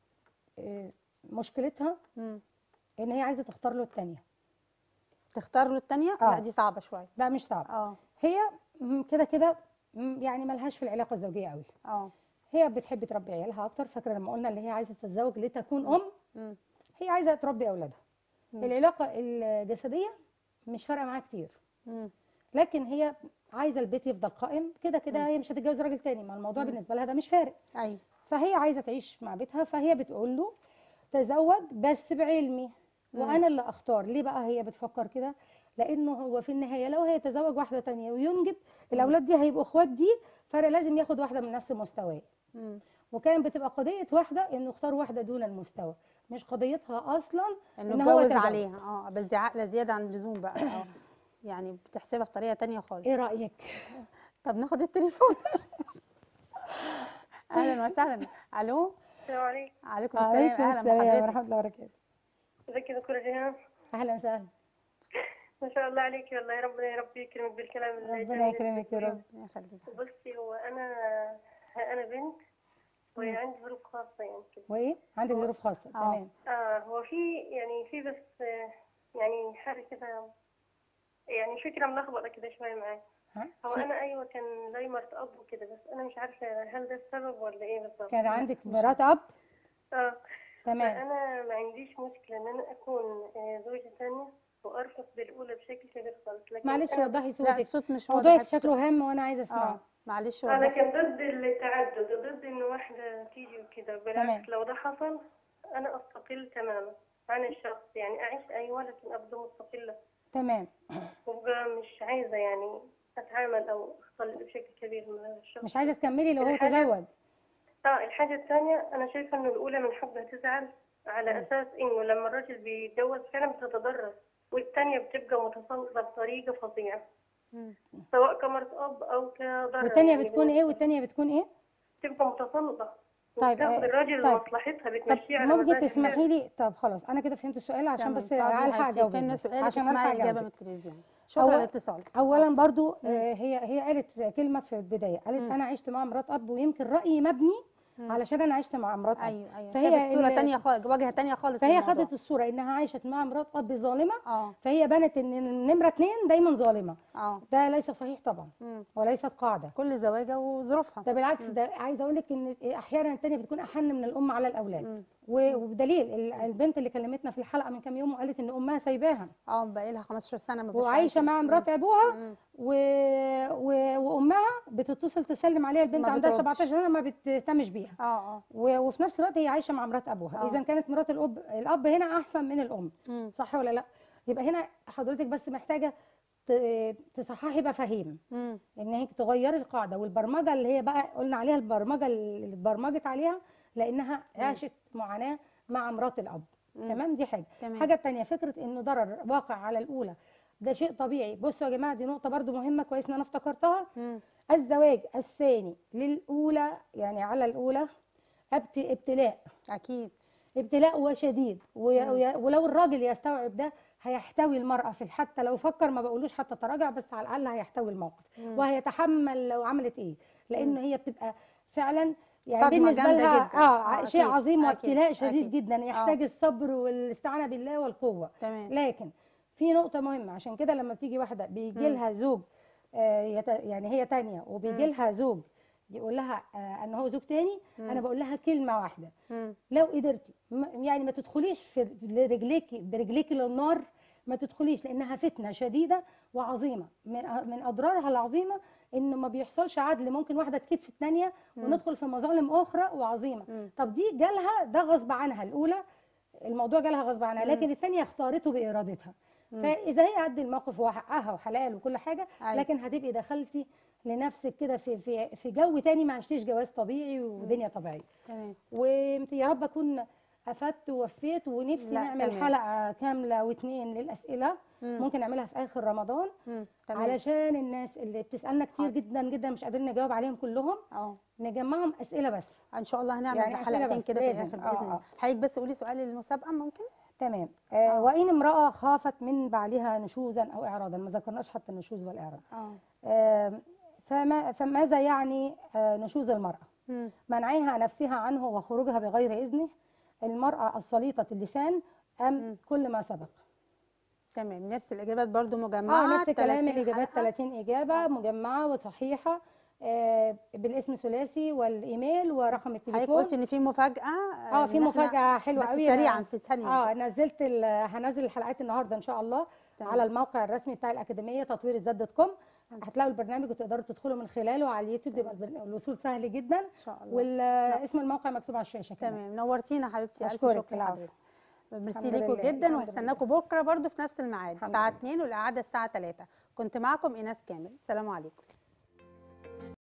[SPEAKER 2] آه مشكلتها
[SPEAKER 1] مم.
[SPEAKER 2] ان هي عايزه تختار له الثانيه.
[SPEAKER 1] تختار له التانية؟
[SPEAKER 2] آه.
[SPEAKER 1] لا دي صعبه شويه.
[SPEAKER 2] لا مش صعب،
[SPEAKER 1] اه
[SPEAKER 2] هي م- كده كده م- يعني ملهاش في العلاقه الزوجيه قوي،
[SPEAKER 1] اه
[SPEAKER 2] هي بتحب تربي عيالها اكتر. فاكره لما قلنا اللي هي عايزه تتزوج لتكون
[SPEAKER 1] مم.
[SPEAKER 2] ام،
[SPEAKER 1] مم.
[SPEAKER 2] هي عايزه تربي اولادها.
[SPEAKER 1] مم.
[SPEAKER 2] العلاقه الجسديه مش فارقه معاها كتير،
[SPEAKER 1] مم.
[SPEAKER 2] لكن هي عايزه البيت يفضل قائم. كده كده
[SPEAKER 1] مم.
[SPEAKER 2] هي مش هتتجوز راجل تاني، ما الموضوع
[SPEAKER 1] مم.
[SPEAKER 2] بالنسبه لها ده مش فارق،
[SPEAKER 1] ايوه.
[SPEAKER 2] فهي عايزه تعيش مع بيتها. فهي بتقول له تزوج بس بعلمي
[SPEAKER 1] مم.
[SPEAKER 2] وانا اللي اختار. ليه بقى هي بتفكر كده؟ لانه هو في النهايه لو هي تزوج واحده تانية وينجب الاولاد دي هيبقوا اخوات دي، فلازم ياخد واحده من نفس مستواه.
[SPEAKER 1] مم.
[SPEAKER 2] وكان بتبقى قضيه واحده انه اختار واحده دون المستوى، مش قضيتها اصلا
[SPEAKER 1] انه
[SPEAKER 2] ان هو
[SPEAKER 1] اتجوز
[SPEAKER 2] تزوج.
[SPEAKER 1] عليها. اه بس دي عقله زياده عن اللزوم بقى. اه يعني بتحسبها بطريقه تانية خالص.
[SPEAKER 2] ايه رايك؟
[SPEAKER 1] طب ناخد التليفون. اهلا وسهلا. الو.
[SPEAKER 5] السلام عليكم.
[SPEAKER 1] عليكم السلام.
[SPEAKER 2] عليكم
[SPEAKER 1] اهلا
[SPEAKER 2] السلام
[SPEAKER 1] بحضرتك.
[SPEAKER 2] ورحمه الله وبركاته.
[SPEAKER 5] ازيك يا دكتورة جيهان؟
[SPEAKER 2] اهلا وسهلا.
[SPEAKER 5] ما شاء الله عليكي والله، ربنا يا رب يكرمك بالكلام
[SPEAKER 2] ربنا
[SPEAKER 5] الجميل.
[SPEAKER 2] يكرمك يا رب.
[SPEAKER 1] ربنا يخليك.
[SPEAKER 5] بصي، هو انا انا بنت وعندي ظروف خاصه يعني كده.
[SPEAKER 2] وايه عندك
[SPEAKER 5] هو-
[SPEAKER 2] ظروف خاصه؟
[SPEAKER 1] آه.
[SPEAKER 2] تمام.
[SPEAKER 5] اه هو في يعني في بس آه، يعني حاجه كده، يعني فكره ملخبطه كده شويه معايا.
[SPEAKER 2] ها؟
[SPEAKER 5] هو
[SPEAKER 2] في-
[SPEAKER 5] انا ايوه كان لي مرت اب وكده، بس انا مش عارفه هل ده السبب ولا ايه بالظبط.
[SPEAKER 2] كان عندك
[SPEAKER 1] مش
[SPEAKER 2] مرات اب؟
[SPEAKER 5] اه
[SPEAKER 2] تمام.
[SPEAKER 5] فانا ما عنديش مشكله ان انا اكون آه، زوجه ثانيه وارفق بالاولى بشكل كبير خالص، لكن
[SPEAKER 2] معلش
[SPEAKER 5] انا
[SPEAKER 2] وضحي
[SPEAKER 1] لا
[SPEAKER 2] صوتك،
[SPEAKER 1] الصوت مش
[SPEAKER 2] موضوعك
[SPEAKER 1] واضح. الصوت-
[SPEAKER 2] شكله هام وانا عايزه
[SPEAKER 1] اه
[SPEAKER 2] اسمعه.
[SPEAKER 1] معلش
[SPEAKER 5] انا
[SPEAKER 1] وضحي.
[SPEAKER 5] كان ضد التعدد، ضد ان واحده تيجي وكده،
[SPEAKER 2] تمام.
[SPEAKER 5] بالعكس لو ده حصل انا استقل تماما عن الشخص، يعني اعيش ايوه لكن ابقى مستقله،
[SPEAKER 2] تمام.
[SPEAKER 5] وابقى مش عايزه يعني اتعامل او اختلط بشكل كبير من الشخص.
[SPEAKER 2] مش عايزه تكملي لو هو
[SPEAKER 5] الحاجة-
[SPEAKER 2] تزوج؟
[SPEAKER 5] اه الحاجه الثانيه، انا شايفه انه الاولى من حقها تزعل على اساس انه لما الراجل بيتجوز فعلا بتتضرر، والثانيه بتبقى متسلطه بطريقه فظيعه،
[SPEAKER 1] مم.
[SPEAKER 5] سواء كمرت اب او كضرر.
[SPEAKER 2] والتانية
[SPEAKER 5] يعني
[SPEAKER 2] بتكون ايه؟ والتانية بتكون ايه؟
[SPEAKER 5] بتبقى متسلطه
[SPEAKER 2] طيب،
[SPEAKER 5] وبتاخد
[SPEAKER 2] آه،
[SPEAKER 5] الراجل
[SPEAKER 2] طيب.
[SPEAKER 5] لمصلحتها،
[SPEAKER 2] طب
[SPEAKER 5] بتمشيه على
[SPEAKER 2] ممكن
[SPEAKER 5] مزاجها.
[SPEAKER 2] تسمحي لي؟ طب خلاص انا كده فهمت السؤال، عشان
[SPEAKER 1] تمام.
[SPEAKER 2] بس
[SPEAKER 1] طب يا
[SPEAKER 2] الحق
[SPEAKER 1] حبيبتي،
[SPEAKER 2] اجاوبك
[SPEAKER 1] فهمنا
[SPEAKER 2] بس.
[SPEAKER 1] سؤالك،
[SPEAKER 2] عشان الحق
[SPEAKER 1] اسمعي اجابه من
[SPEAKER 2] اجاوبك.
[SPEAKER 1] التلفزيون. شكرا
[SPEAKER 2] أول-
[SPEAKER 1] لاتصالك.
[SPEAKER 2] اولا برضو
[SPEAKER 1] مم.
[SPEAKER 2] آه، هي هي قالت كلمه في البدايه، قالت
[SPEAKER 1] مم.
[SPEAKER 2] انا عشت مع مرات اب، ويمكن رايي مبني
[SPEAKER 1] مم.
[SPEAKER 2] علشان انا عشت مع مرات اب.
[SPEAKER 1] ايوه ايوه،
[SPEAKER 2] فهي
[SPEAKER 1] شافت صوره
[SPEAKER 2] ال-
[SPEAKER 1] تانية خالص، واجهه تانية خالص
[SPEAKER 2] فهي
[SPEAKER 1] للموضوع.
[SPEAKER 2] خدت الصوره انها عاشت مع مرات اب ظالمه،
[SPEAKER 1] اه
[SPEAKER 2] فهي بنت ان النمره اتنين دايما ظالمه.
[SPEAKER 1] اه
[SPEAKER 2] ده ليس صحيح طبعا،
[SPEAKER 1] مم.
[SPEAKER 2] وليست قاعده.
[SPEAKER 1] كل زواجه وظروفها.
[SPEAKER 2] ده بالعكس،
[SPEAKER 1] مم.
[SPEAKER 2] ده عايزه اقول لك ان احيانا التانيه بتكون احن من الام على الاولاد.
[SPEAKER 1] مم.
[SPEAKER 2] و- وبدليل ال- البنت اللي كلمتنا في الحلقه من كام يوم وقالت ان امها سايباها
[SPEAKER 1] اه بقى لها خمستاشر سنه ما بتشتغلش.
[SPEAKER 2] وعايشه مع
[SPEAKER 1] مم.
[SPEAKER 2] مرات ابوها،
[SPEAKER 1] مم.
[SPEAKER 2] و... و... وامها بتتصل تسلم عليها، البنت
[SPEAKER 1] ما
[SPEAKER 2] عندها
[SPEAKER 1] بتردش.
[SPEAKER 2] سبعتاشر سنه ما بتهتمش بيها،
[SPEAKER 1] اه اه
[SPEAKER 2] و... وفي نفس الوقت هي عايشه مع مرات ابوها.
[SPEAKER 1] آه.
[SPEAKER 2] اذا كانت مرات الاب الاب هنا احسن من الام،
[SPEAKER 1] مم.
[SPEAKER 2] صح ولا لا؟ يبقى هنا حضرتك بس محتاجه ت- تصححي مفاهيم،
[SPEAKER 1] مم.
[SPEAKER 2] ان هيك تغيري القاعده والبرمجه اللي هي بقى قلنا عليها، البرمجه اللي اتبرمجت عليها لانها عاشت معاناه مع مرات الاب.
[SPEAKER 1] مم.
[SPEAKER 2] تمام، دي حاجه.
[SPEAKER 1] تمام.
[SPEAKER 2] حاجه الثانيه، فكره انه ضرر واقع على الاولى ده شيء طبيعي. بصوا يا جماعه، دي نقطه برضو مهمه، كويس ان انا افتكرتها.
[SPEAKER 1] مم.
[SPEAKER 2] الزواج الثاني للاولى، يعني على الاولى ابت- ابتلاء
[SPEAKER 1] اكيد.
[SPEAKER 2] ابتلاء وشديد، و-
[SPEAKER 1] مم.
[SPEAKER 2] وي- ولو الراجل يستوعب ده هيحتوي المرأة في، حتى لو فكر، ما بقولوش حتى تراجع، بس على الأقل هيحتوي الموقف
[SPEAKER 1] مم.
[SPEAKER 2] وهيتحمل لو عملت إيه، لأنه هي بتبقى فعلا يعني
[SPEAKER 1] صدمة
[SPEAKER 2] بالنسبة
[SPEAKER 1] جامدة
[SPEAKER 2] لها
[SPEAKER 1] جدا.
[SPEAKER 2] آه
[SPEAKER 1] آه،
[SPEAKER 2] شيء
[SPEAKER 1] أكيد،
[SPEAKER 2] عظيم
[SPEAKER 1] أكيد،
[SPEAKER 2] وابتلاء شديد
[SPEAKER 1] أكيد.
[SPEAKER 2] جدا، يحتاج الصبر والاستعانة بالله والقوة.
[SPEAKER 1] تمام.
[SPEAKER 2] لكن في نقطة مهمة، عشان كده لما بتيجي واحدة بيجي
[SPEAKER 1] مم.
[SPEAKER 2] لها زوج، آه يت- يعني هي تانية وبيجي
[SPEAKER 1] مم.
[SPEAKER 2] لها زوج يقول لها آه ان هو زوج تاني،
[SPEAKER 1] مم.
[SPEAKER 2] انا بقول لها كلمة واحدة،
[SPEAKER 1] مم.
[SPEAKER 2] لو قدرتي م- يعني ما تدخليش في رجليكي برجليكي للنار، ما تدخليش، لانها فتنه شديده وعظيمه. من أ- من اضرارها العظيمه انه ما بيحصلش عدل، ممكن واحده تكتف الثانيه
[SPEAKER 1] مم.
[SPEAKER 2] وندخل في مظالم اخرى وعظيمه.
[SPEAKER 1] مم.
[SPEAKER 2] طب دي جالها ده غصب عنها، الاولى الموضوع جالها غصب عنها،
[SPEAKER 1] مم.
[SPEAKER 2] لكن الثانيه اختارته بارادتها.
[SPEAKER 1] مم.
[SPEAKER 2] فاذا هي قد الموقف وحقها وحلال وكل حاجه،
[SPEAKER 1] أيوة.
[SPEAKER 2] لكن هتبقي دخلتي لنفسك كده في في في جو تاني، ما عشتيش جواز طبيعي ودنيا طبيعيه.
[SPEAKER 1] تمام.
[SPEAKER 2] ويا رب اكون افدت ووفيت، ونفسي
[SPEAKER 1] لا،
[SPEAKER 2] نعمل
[SPEAKER 1] تمام.
[SPEAKER 2] حلقه كامله واثنين للاسئله،
[SPEAKER 1] مم.
[SPEAKER 2] ممكن نعملها في اخر رمضان،
[SPEAKER 1] مم. تمام.
[SPEAKER 2] علشان الناس اللي بتسالنا كتير
[SPEAKER 1] حاضر.
[SPEAKER 2] جدا جدا مش قادرين نجاوب عليهم كلهم،
[SPEAKER 1] اه
[SPEAKER 2] نجمعهم اسئله بس.
[SPEAKER 1] ان شاء الله هنعمل
[SPEAKER 2] يعني
[SPEAKER 1] يعني
[SPEAKER 2] أسئلة
[SPEAKER 1] حلقتين
[SPEAKER 2] بس،
[SPEAKER 1] كده في
[SPEAKER 2] لازم.
[SPEAKER 1] الاخر
[SPEAKER 2] آه،
[SPEAKER 1] باذن الله.
[SPEAKER 2] آه.
[SPEAKER 1] حضرتك بس قولي سؤال المسابقه ممكن.
[SPEAKER 2] تمام. آه
[SPEAKER 1] آه.
[SPEAKER 2] وان امراه خافت من بعلها نشوزا او اعراضا، ما ذكرناش حتى النشوز والاعراض.
[SPEAKER 1] اه
[SPEAKER 2] آه فما فماذا يعني آه نشوز المراه؟
[SPEAKER 1] مم.
[SPEAKER 2] منعها نفسها عنه وخروجها بغير إذنه، المرأة السليطة اللسان، أم
[SPEAKER 1] مم.
[SPEAKER 2] كل ما سبق؟
[SPEAKER 1] تمام. نفس الاجابات برضو مجمعه.
[SPEAKER 2] اه نفس الكلام،
[SPEAKER 1] ثلاثين
[SPEAKER 2] الإجابات
[SPEAKER 1] حلقة.
[SPEAKER 2] ثلاثين إجابة
[SPEAKER 1] آه.
[SPEAKER 2] مجمعة وصحيحة، آه بالاسم ثلاثي والإيميل ورقم
[SPEAKER 1] حضرتك
[SPEAKER 2] التليفون.
[SPEAKER 1] قلتي ان في مفاجاه.
[SPEAKER 2] اه في
[SPEAKER 1] إن إحنا-
[SPEAKER 2] مفاجأة حلوة
[SPEAKER 1] بس
[SPEAKER 2] قوي.
[SPEAKER 1] سريعا في ثانيه
[SPEAKER 2] اه
[SPEAKER 1] كده.
[SPEAKER 2] نزلت ال- هنزل الحلقات النهارده ان شاء الله
[SPEAKER 1] تمام.
[SPEAKER 2] على الموقع الرسمي بتاع الأكاديمية تطوير الذات دوت كوم، هتلاقوا البرنامج وتقدروا تدخلوا من خلاله على اليوتيوب، يبقى البر- الوصول سهل جدا،
[SPEAKER 1] ان شاء الله.
[SPEAKER 2] والاسم الموقع مكتوب على الشاشة كمان.
[SPEAKER 1] تمام. نورتينا حبيبتي. الف
[SPEAKER 2] أشكرك.
[SPEAKER 1] شكر
[SPEAKER 2] العفو.
[SPEAKER 1] لحضرتك. ميرسي
[SPEAKER 2] الحمد
[SPEAKER 1] ليكم
[SPEAKER 2] لله.
[SPEAKER 1] جدا،
[SPEAKER 2] الحمد
[SPEAKER 1] وهستناكم بكره برضو في نفس الميعاد
[SPEAKER 2] الحمد
[SPEAKER 1] الساعه
[SPEAKER 2] لله.
[SPEAKER 1] اتنين والاعاده الساعه تلاتة. كنت معاكم ايناس كامل. السلام عليكم.